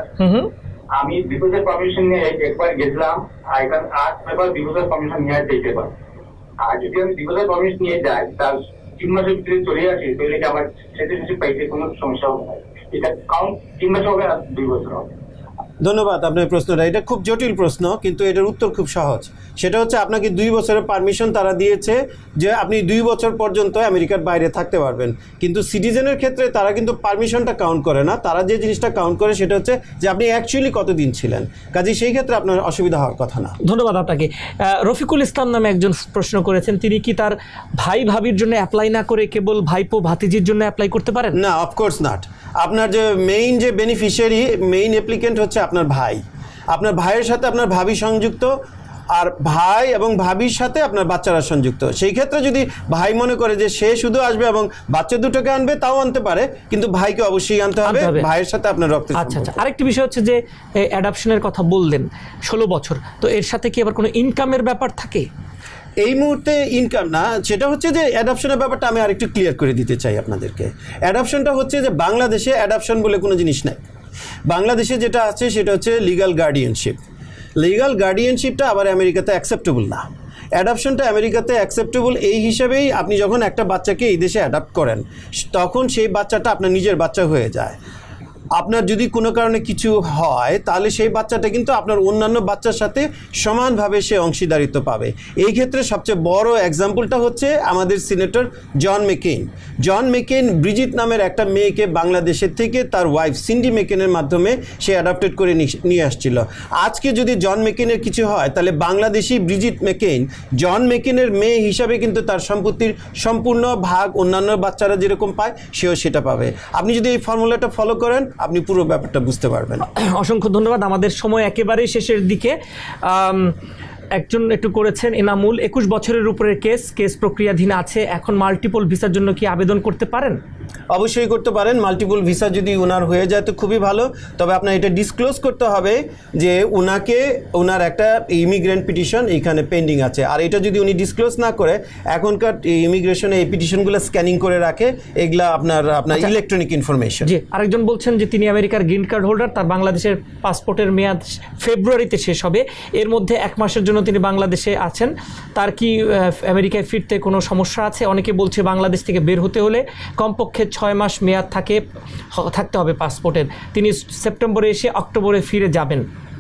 আমি ডিভোর্সের পারমিশন নিয়ে একবার গেছিলাম, আর এবার ডিভোর্সের পারমিশন নিয়ে যেতে পারি। আর যদি আমি ডিভোর্সের পারমিশন নিয়ে যাই, তার তিন মাসের ভিতরে চলে আসি, তাহলে কি আমার সিটিজেনশিপ পাইতে কোনো সমস্যা হবে না? এটা কাউন্ট তিন মাস হবে আর দুই বছর হবে? ধন্যবাদ আপনার প্রশ্নটা। এটা খুব জটিল প্রশ্ন, কিন্তু এটার উত্তর খুব সহজ। সেটা হচ্ছে আপনাকে দুই বছরের পারমিশন তারা দিয়েছে যে আপনি দুই বছর পর্যন্ত আমেরিকার বাইরে থাকতে পারবেন। কিন্তু সিটিজেনের ক্ষেত্রে তারা কিন্তু পারমিশনটা কাউন্ট করে না। তারা যে জিনিসটা কাউন্ট করে সেটা হচ্ছে যে আপনি অ্যাকচুয়ালি কতদিন ছিলেন। কাজে সেই ক্ষেত্রে আপনার অসুবিধা হওয়ার কথা না। ধন্যবাদ আপনাকে। রফিকুল ইসলাম নামে একজন প্রশ্ন করেছেন, তিনি কি তার ভাই ভাবির জন্য অ্যাপ্লাই না করে কেবল ভাইপো ভাতিজির জন্য অ্যাপ্লাই করতে পারেন? না, অফকোর্স নট। আপনার যে মেইন যে বেনিফিশিয়ারি, মেইন অ্যাপ্লিকেন্ট হচ্ছে আপনার ভাই। আপনার ভাইয়ের সাথে আপনার ভাবি সংযুক্ত, আর ভাই এবং ভাবির সাথে আপনার বাচ্চারা সংযুক্ত। সেই ক্ষেত্রে যদি ভাই মনে করে যে সে শুধু আসবে এবং বাচ্চা দুটোকে আনবে, তাও আনতে পারে, কিন্তু ভাইকে অবশ্যই আনতে হবে। ভাইয়ের সাথে আপনার রক্ত। আচ্ছা আচ্ছা, আরেকটি বিষয় হচ্ছে যে অ্যাডাপশনের কথা বললেন, ষোলো বছর, তো এর সাথে কি আবার কোনো ইনকামের ব্যাপার থাকে? এই মুহূর্তে ইনকাম না, সেটা হচ্ছে যে অ্যাডাপশনের ব্যাপারটা আমি আরেকটু ক্লিয়ার করে দিতে চাই আপনাদেরকে। অ্যাডাপশনটা হচ্ছে যে বাংলাদেশে অ্যাডাপশন বলে কোনো জিনিস নাই। বাংলাদেশে যেটা আছে সেটা হচ্ছে লিগ্যাল গার্ডিয়ানশিপ। লিগ্যাল গার্ডিয়ানশিপটা আবার আমেরিকাতে অ্যাকসেপ্টেবল না। অ্যাডাপশনটা আমেরিকাতে অ্যাকসেপ্টেবল এই হিসাবেই, আপনি যখন একটা বাচ্চাকে এই দেশে অ্যাডাপ্ট করেন, তখন সেই বাচ্চাটা আপনার নিজের বাচ্চা হয়ে যায়। আপনার যদি কোনো কারণে কিছু হয়, তাহলে সেই বাচ্চাটা কিন্তু আপনার অন্যান্য বাচ্চার সাথে সমানভাবে সে অংশীদারিত্ব পাবে। এই ক্ষেত্রে সবচেয়ে বড় এক্সাম্পলটা হচ্ছে আমাদের সিনেটর জন মেকেইন। জন মেকেইন ব্রিজিট নামের একটা মেয়েকে বাংলাদেশের থেকে তার ওয়াইফ সিন্ডি মেকেনের মাধ্যমে সে অ্যাডাপ্টেড করে নিয়ে আসছিল। আজকে যদি জন মেকেনের কিছু হয়, তাহলে বাংলাদেশি ব্রিজিট মেকেইন জন মেকেনের মেয়ে হিসাবে কিন্তু তার সম্পত্তির সম্পূর্ণ ভাগ অন্যান্য বাচ্চারা যেরকম পায়, সেও সেটা পাবে। আপনি যদি এই ফর্মুলাটা ফলো করেন, আপনি পুরো ব্যাপারটা বুঝতে পারবেন। অসংখ্য ধন্যবাদ। আমাদের সময় একেবারেই শেষের দিকে। একজন একটু করেছেন এনামুল, একুশ বছরের উপরের কেস, কেস প্রক্রিয়াধীন আছে, এখন মাল্টিপল ভিসার জন্য কি আবেদন করতে পারেন? অবশ্যই করতে পারেন। মাল্টিপল ভিসা যদি ওনার হয়ে যায় তো খুবই ভালো, তবে আপনার এটা ডিসক্লোজ করতে হবে যে ওনাকে ওনার একটা ইমিগ্রেন্ট পিটিশন এইখানে পেন্ডিং আছে। আর এটা যদি উনি ডিসক্লোজ না করে, এখনকার ইমিগ্রেশনে এই পিটিশনগুলো স্ক্যানিং করে রাখে, এগুলা আপনার আপনার ইলেকট্রনিক ইনফরমেশন। জি, আরেকজন বলছেন যে তিনি আমেরিকার গ্রিন কার্ড হোল্ডার, তার বাংলাদেশের পাসপোর্টের মেয়াদ ফেব্রুয়ারিতে শেষ হবে, এর মধ্যে এক মাসের জন্য তিনি বাংলাদেশে আছেন, তার কি আমেরিকায় ফিরতে কোনো সমস্যা আছে? অনেকে বলছে বাংলাদেশ থেকে বের হতে হলে কমপক্ষে ছয় মাস মেয়াদ থাকে থাকতে হবে পাসপোর্টের। তিনি সেপ্টেম্বরে এসে অক্টোবরে ফিরে যাবেন।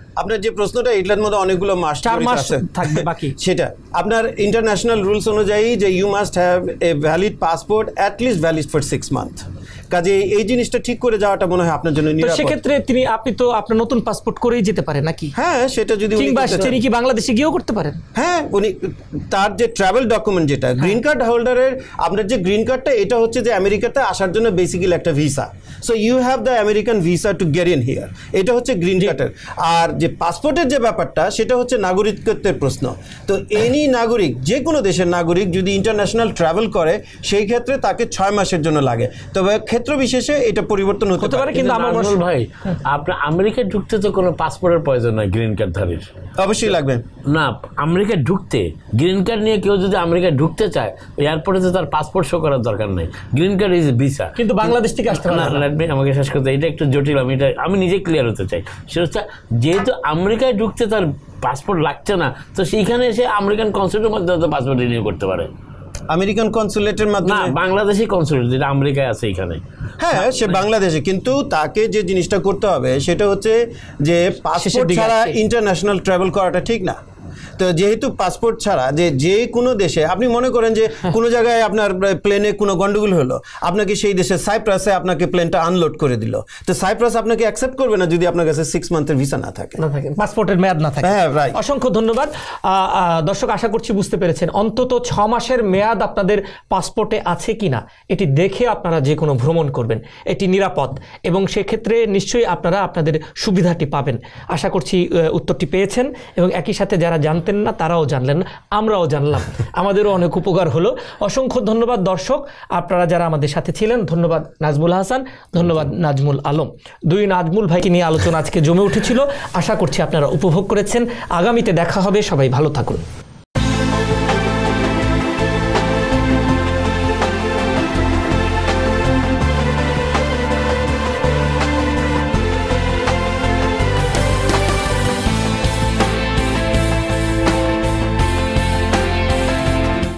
আপনার যে প্রশ্নটা এটার মধ্যে অনেকগুলো মাস চার মাস থাকবে বাকি, সেটা আপনার ইন্টারন্যাশনাল রুলস অনুযায়ী যে you must have a valid passport at least valid for six month. কাজে এই জিনিসটা ঠিক করে যাওয়াটা মনে হয় আপনার জন্য নিরাপদ। সেক্ষেত্রে তিনি আপনি তো আপনার নতুন পাসপোর্ট করেই যেতে পারেন নাকি? হ্যাঁ, সেটা যদি কিংবা তিনি কি বাংলাদেশে গিয়েও করতে পারেন? হ্যাঁ, উনি তার যে ট্রাভেল ডকুমেন্ট যেটা গ্রিন কার্ড হোল্ডারের, আপনার যে গ্রিন কার্ডটা এটা হচ্ছে যে আমেরিকাতে আসার জন্য বেসিক্যালি একটা visa. So you have the American visa to get in here, এটা হচ্ছে গ্রিন কার্ডের। আর যে পাসপোর্টের যে ব্যাপারটা সেটা হচ্ছে নাগরিকত্বের প্রশ্ন। তো এনি নাগরিক, যে কোনো দেশের নাগরিক যদি ইন্টারন্যাশনাল ট্রাভেল করে সেই ক্ষেত্রে তাকে ছয় মাসের জন্য লাগে। তবে ক্ষেত্র বিশেষে এটা পরিবর্তন হতে পারে। কিন্তু আমার ভাই, আপনার আমেরিকায় ঢুকতে তো কোনো পাসপোর্টের প্রয়োজন নাই গ্রিন কার্ড ধারীর। অবশ্যই লাগবে না, আমেরিকায় ঢুকতে গ্রিন কার্ড নিয়ে কেউ যদি আমেরিকায় ঢুকতে চায় এয়ারপোর্টে তো তার পাসপোর্ট শো করার দরকার নেই, গ্রিন কার্ড ইজ ভিসা। কিন্তু বাংলাদেশ থেকে আসতে না, আমাকে শেষ করতে, এটা একটু জটিল, আমি এটা আমি নিজে ক্লিয়ার হতে চাই। সেটা হচ্ছে যেহেতু আমেরিকায় ঢুকতে তার পাসপোর্ট লাগছে না, তো সেইখানে এসে আমেরিকান কনসুলেটের মাধ্যমে তো পাসপোর্ট রিনিউ করতে পারে। আমেরিকান কনসুলেটের মাধ্যমে? না, বাংলাদেশি কনসুলেট যেটা আমেরিকায় আছে এখানে। হ্যাঁ, সে বাংলাদেশে, কিন্তু তাকে যে জিনিসটা করতে হবে সেটা হচ্ছে যে পাসপোর্ট ছাড়া ইন্টারন্যাশনাল ট্রাভেল করাটা ঠিক না। তো যেহেতু পাসপোর্ট ছাড়া যে যে কোনো দেশে, আপনি মনে করেন যে কোনো জায়গায় আপনার প্লেনে কোনো গন্ডগোল হলো, আপনাকে সেই দেশে সাইপ্রাসে আপনাকে প্লেনটা আনলোড করে দিল, তো সাইপ্রাস আপনাকে অ্যাকসেপ্ট করবে না যদি আপনার কাছে সিক্স মান্থের ভিসা না থাকে, না থাকে, পাসপোর্টের মেয়াদ না থাকে। হ্যাঁ, রাইট। অসংখ্য ধন্যবাদ দর্শক, আশা করছি বুঝতে পেরেছেন অন্তত ছ মাসের মেয়াদ আপনাদের পাসপোর্টে আছে কিনা এটি দেখে আপনারা যে কোনো ভ্রমণ করবেন, এটি নিরাপদ এবং সেক্ষেত্রে নিশ্চয়ই আপনারা আপনাদের সুবিধাটি পাবেন। আশা করছি উত্তরটি পেয়েছেন এবং একই সাথে যারা জানতেন না তারাও জানলেন, আমরাও জানলাম, আমাদেরও অনেক উপকার হলো। অসংখ্য ধন্যবাদ দর্শক, আপনারা যারা আমাদের সাথে ছিলেন। ধন্যবাদ নাজমুল হাসান, ধন্যবাদ নাজমুল আলম। দুই নাজমুল ভাইকে নিয়ে আলোচনা আজকে জমে উঠেছিল, আশা করছি আপনারা উপভোগ করেছেন। আগামীতে দেখা হবে, সবাই ভালো থাকুন।